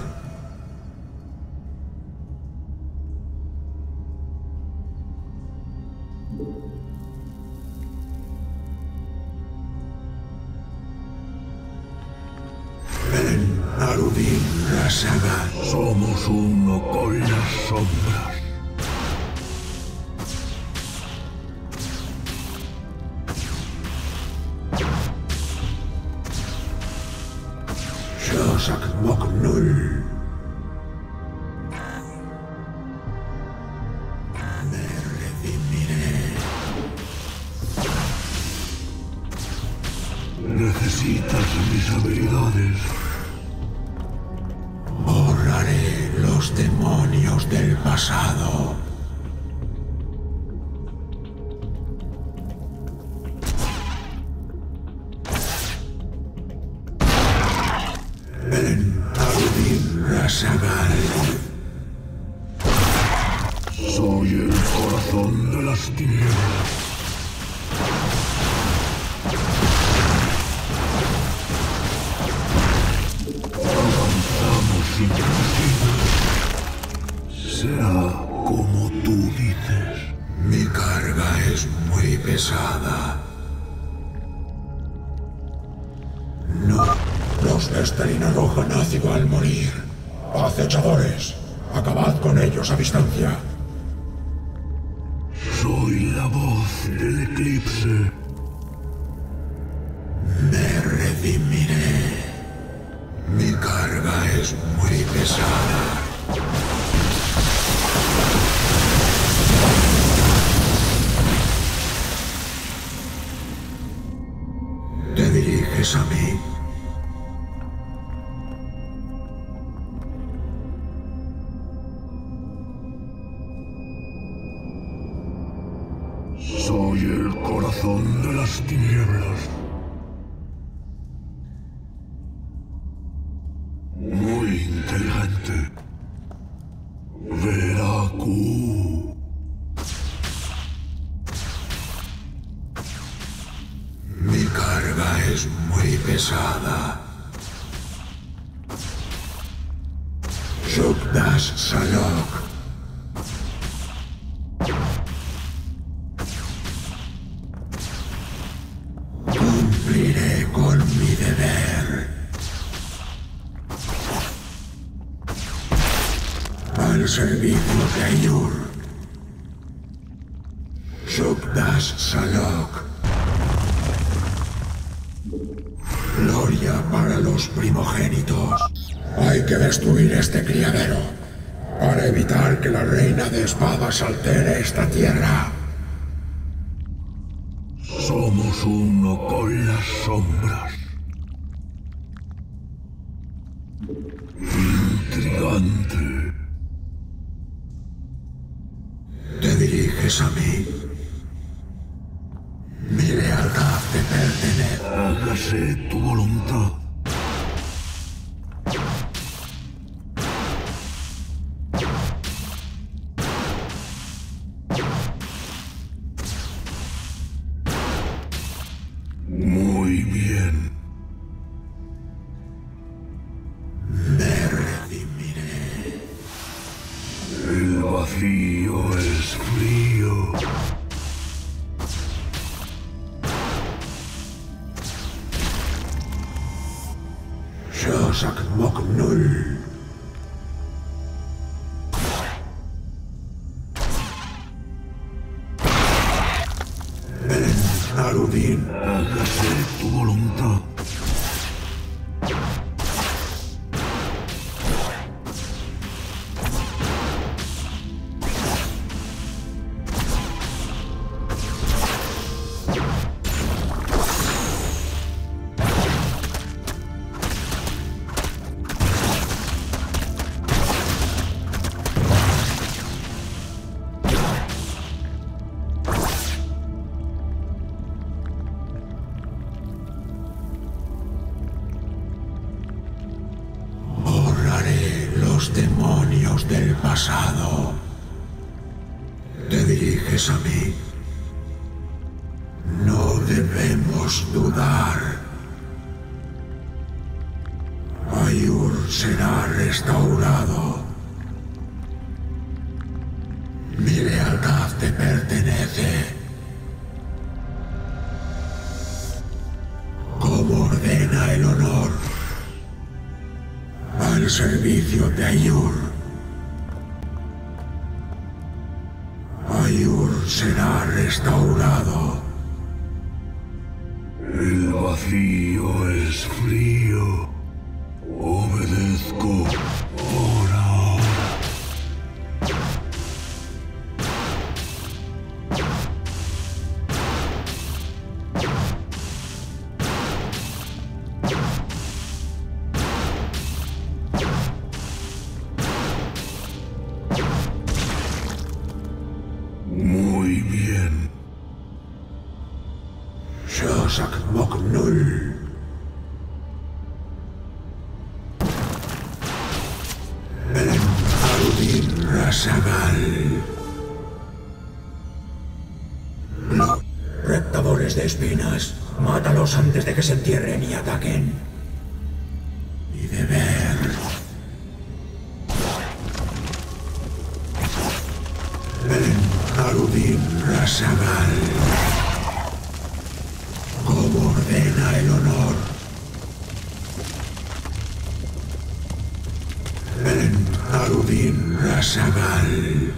En Aludin Rasaga somos uno con las sombras. Shosak Moknul. Me redimiré. Necesitas mis habilidades. Borraré los demonios del pasado. En Aludin Rasagal. Soy el corazón de las tinieblas. Avanzamos sin resistencia. Será como tú dices. Mi carga es muy pesada. No. Los de Estelina Roja nacido al morir. Acechadores, acabad con ellos a distancia. Soy la voz del eclipse. Me redimiré. Mi carga es muy pesada. ¿Te diriges a mí? Soy el corazón de las tinieblas. Muy inteligente. Veraku. Mi carga es muy pesada. Shukdas Salok. Cumpliré con mi deber. Al servicio de Ayur. Shukdas Salok. Gloria para los primogénitos. Hay que destruir este criadero para evitar que la reina de espadas altere esta tierra. Somos uno con las sombras. Intrigante. Te diriges a mí. Mi lealtad te pertenece. Hágase tu voluntad. Muy bien. Me redimiré. El vacío es frío. Shosak Moknul. Arudin. Hágase tu voluntad. Los demonios del pasado. Te diriges a mí. No debemos dudar. Ayur será restaurado. Mi lealtad te pertenece. Como ordena el honor. Al servicio de Ayur. Ayur será restaurado. El vacío es frío. Obedezco por ahora. Muy bien. Shosak Moknul. Belen Arudin Rasagal. No. Reptadores de espinas. Mátalos antes de que se entierren y ataquen. Mi deber. Belen Arudin Rasagal. Como ordena el honor. Belen Arudin Rasagal.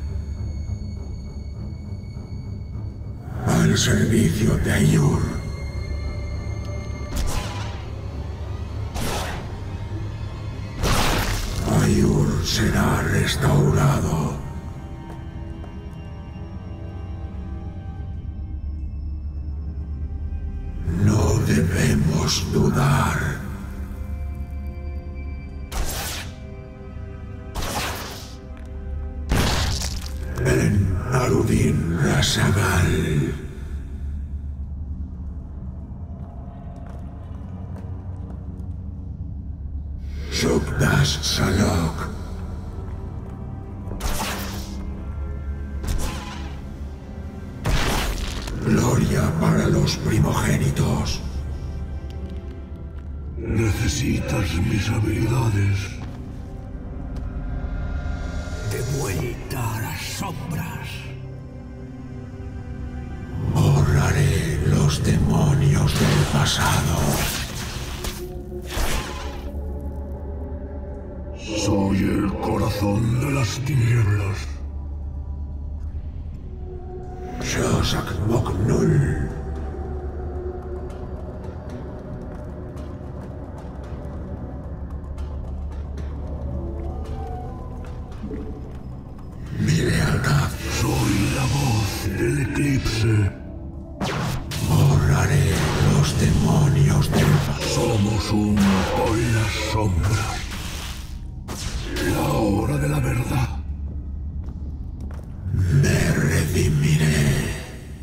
Al servicio de Ayur. Ayur será restaurado. No debemos dudar. Belen Arudin Rasagal. Shukdas Salok. Gloria para los primogénitos. Necesitas mis habilidades. De vuelta a las sombras. Borraré los demonios del pasado. Soy el corazón de las tinieblas. Yo Shosak Moknul. Mi lealtad. Soy la voz del eclipse. Borraré los demonios del pasado. Somos uno con las sombras. La hora de la verdad. Me redimiré.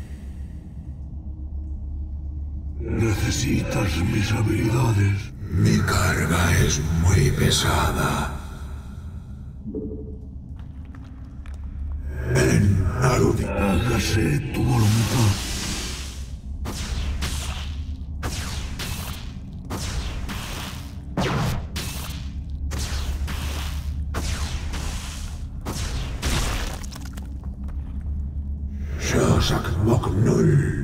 Necesitas mis habilidades. Mi carga es muy pesada. En Arudi. Hágase tu voluntad. Shosak Moknul.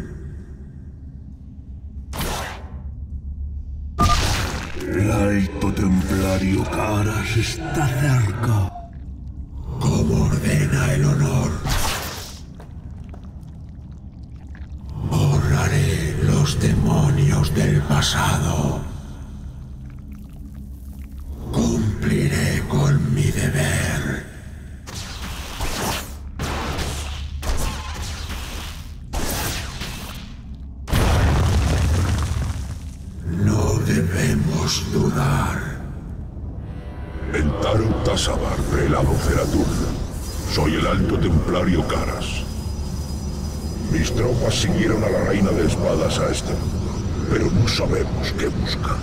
El alto templario Karas está cerca. Como ordena el honor. Borraré los demonios del pasado. Cumpliré con mi deber. No debemos dudar. Entaru Tasabar, prelado Zeratul. Soy el alto templario Karas. Mis tropas siguieron a la reina de espadas a este mundo, pero no sabemos qué busca.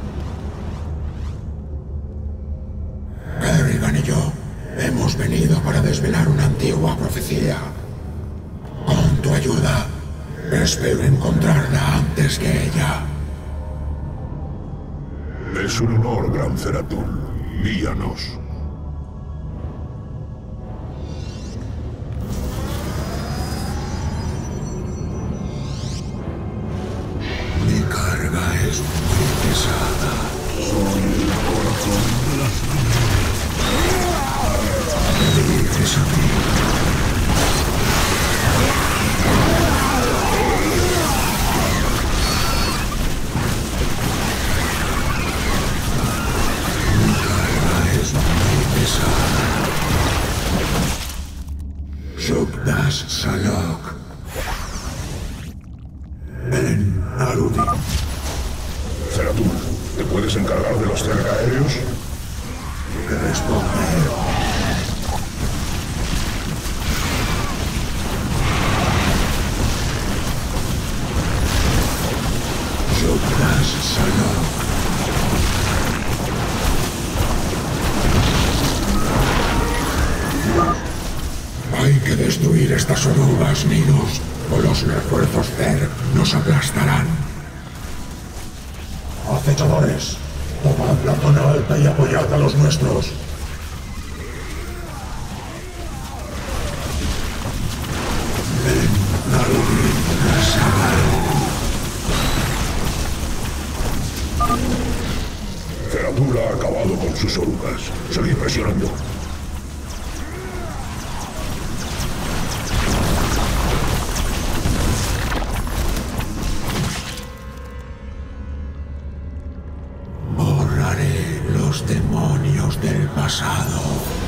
Kerrigan y yo hemos venido para desvelar una antigua profecía. Con tu ayuda, espero encontrarla antes que ella. Es un honor, Gran Zeratul. Guíanos. Mi carga es muy pesada. Soy el corazón de las Me diriges a mí. Mi carga es muy pesada. Shukdas Salok. En Arudi. Zeratul, ¿te puedes encargar de los cercaéreos? Responder. Shukdas Salok. Hay que destruir estas orugas, nidos, o los refuerzos Zerg nos aplastarán. Acechadores, tomad la zona alta y apoyad a los nuestros. Ven, Narudi, Zeratul ha acabado con sus orugas. Seguid presionando. Borraré los demonios del pasado.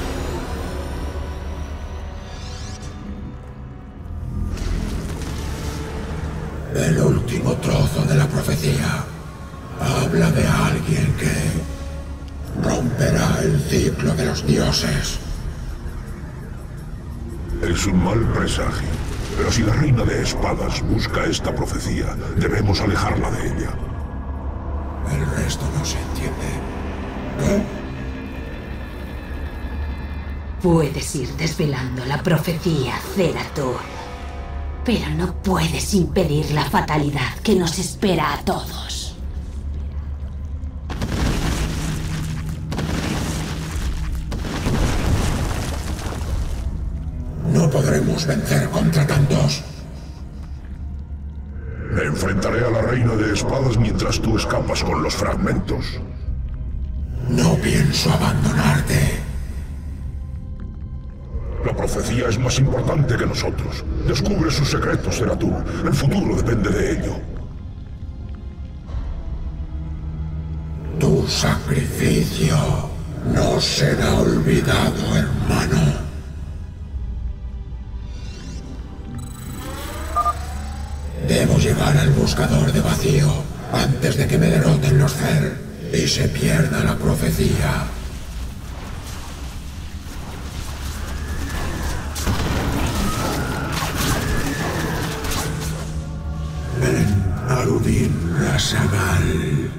El último trozo de la profecía habla de alguien que romperá el ciclo de los dioses. Es un mal presagio. Pero si la reina de espadas busca esta profecía, debemos alejarla de ella. El resto no se entiende. ¿Qué? Puedes ir desvelando la profecía, Zeratul. Pero no puedes impedir la fatalidad que nos espera a todos. No podremos vencer contra tantos. Me enfrentaré a la reina de espadas mientras tú escapas con los fragmentos. No pienso abandonarte. La profecía es más importante que nosotros. Descubre sus secretos, Zeratul. El futuro depende de ello. Tu sacrificio no será olvidado, hermano. Debo llegar al buscador de vacío antes de que me derroten los Zer y se pierda la profecía. Ben Arudin Rasagal.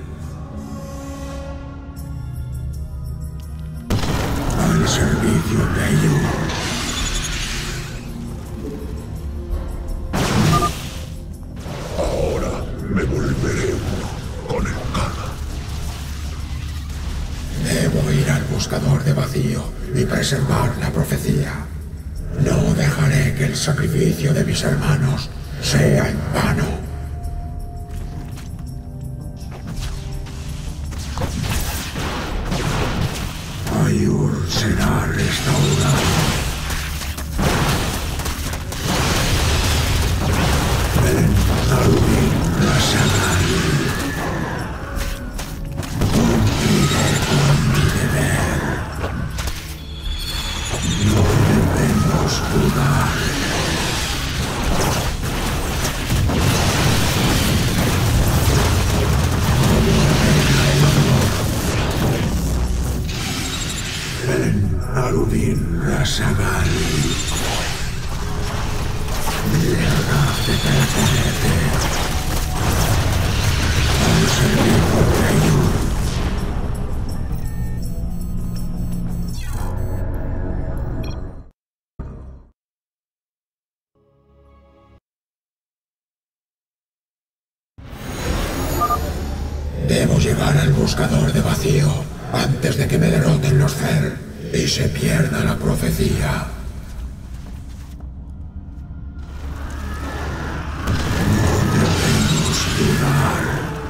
Al servicio de ellos. Ahora me volveré uno con el Kala. Debo ir al buscador de vacío y preservar la profecía. No dejaré que el sacrificio de mis hermanos sea en vano. Ayur será restaurado. Ben Arudin Rasagal. Cumpliré con mi deber. No debemos dudar. Ben Arudin Rasagal. Lealtad te pertenece. Al servicio de Ayur. Debo llegar al buscador de vacío antes de que me derroten los Zer y se pierda la profecía. No debemos dudar.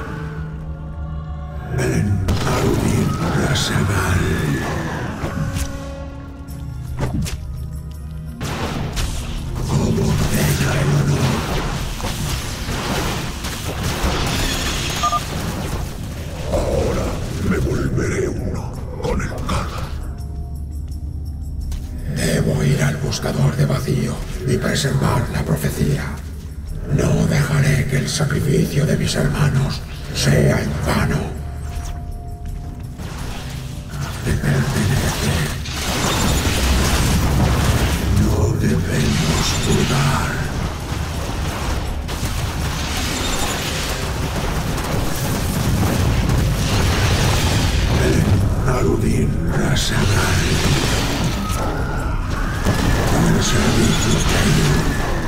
Ben Arudin Rasagal. Como tenga el honor. Ahora me volveré uno con el Kala. Debo ir al buscador de vacío y preservar la profecía. No dejaré que el sacrificio de mis hermanos sea en vano. Te pertenece. No debemos dudar. Ben Arudin Rasagal. Al servicio de Ayur.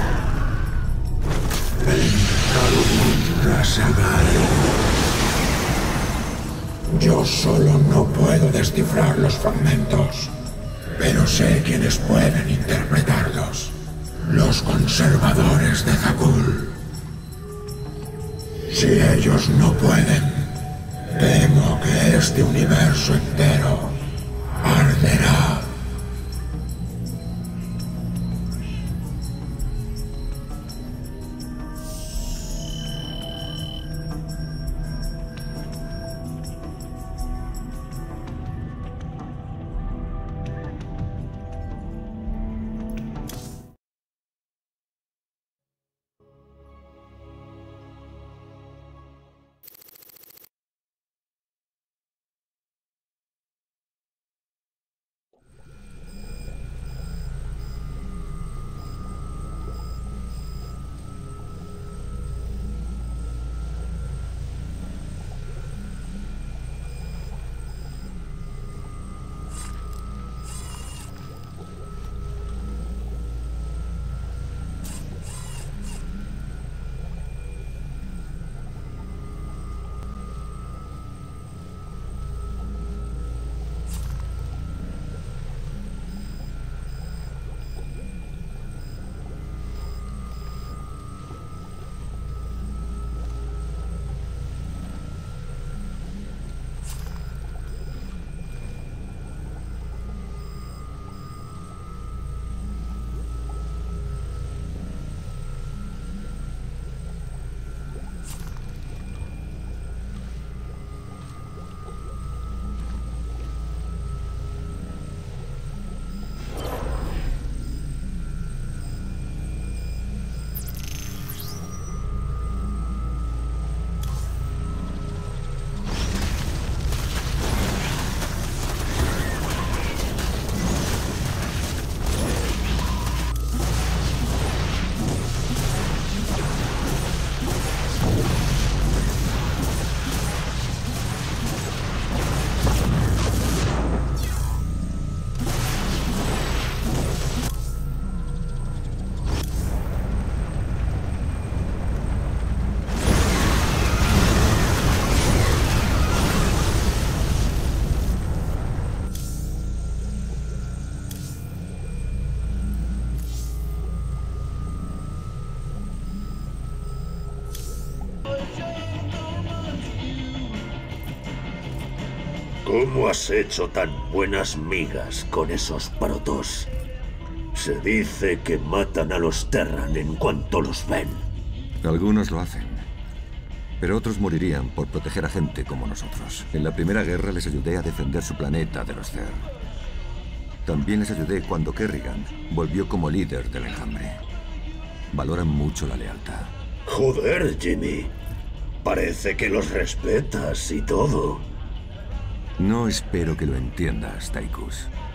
Ben Arudin Rasagal. Yo solo no puedo descifrar los fragmentos, pero sé quiénes pueden interpretarlos. Los conservadores de Zakul. Si ellos no pueden, temo que este universo entero arderá. ¿Cómo has hecho tan buenas migas con esos protos? Se dice que matan a los Terran en cuanto los ven. Algunos lo hacen. Pero otros morirían por proteger a gente como nosotros. En la Primera Guerra les ayudé a defender su planeta de los Zer. También les ayudé cuando Kerrigan volvió como líder del enjambre. Valoran mucho la lealtad. Joder, Jimmy. Parece que los respetas y todo. No espero que lo entiendas, Tychus.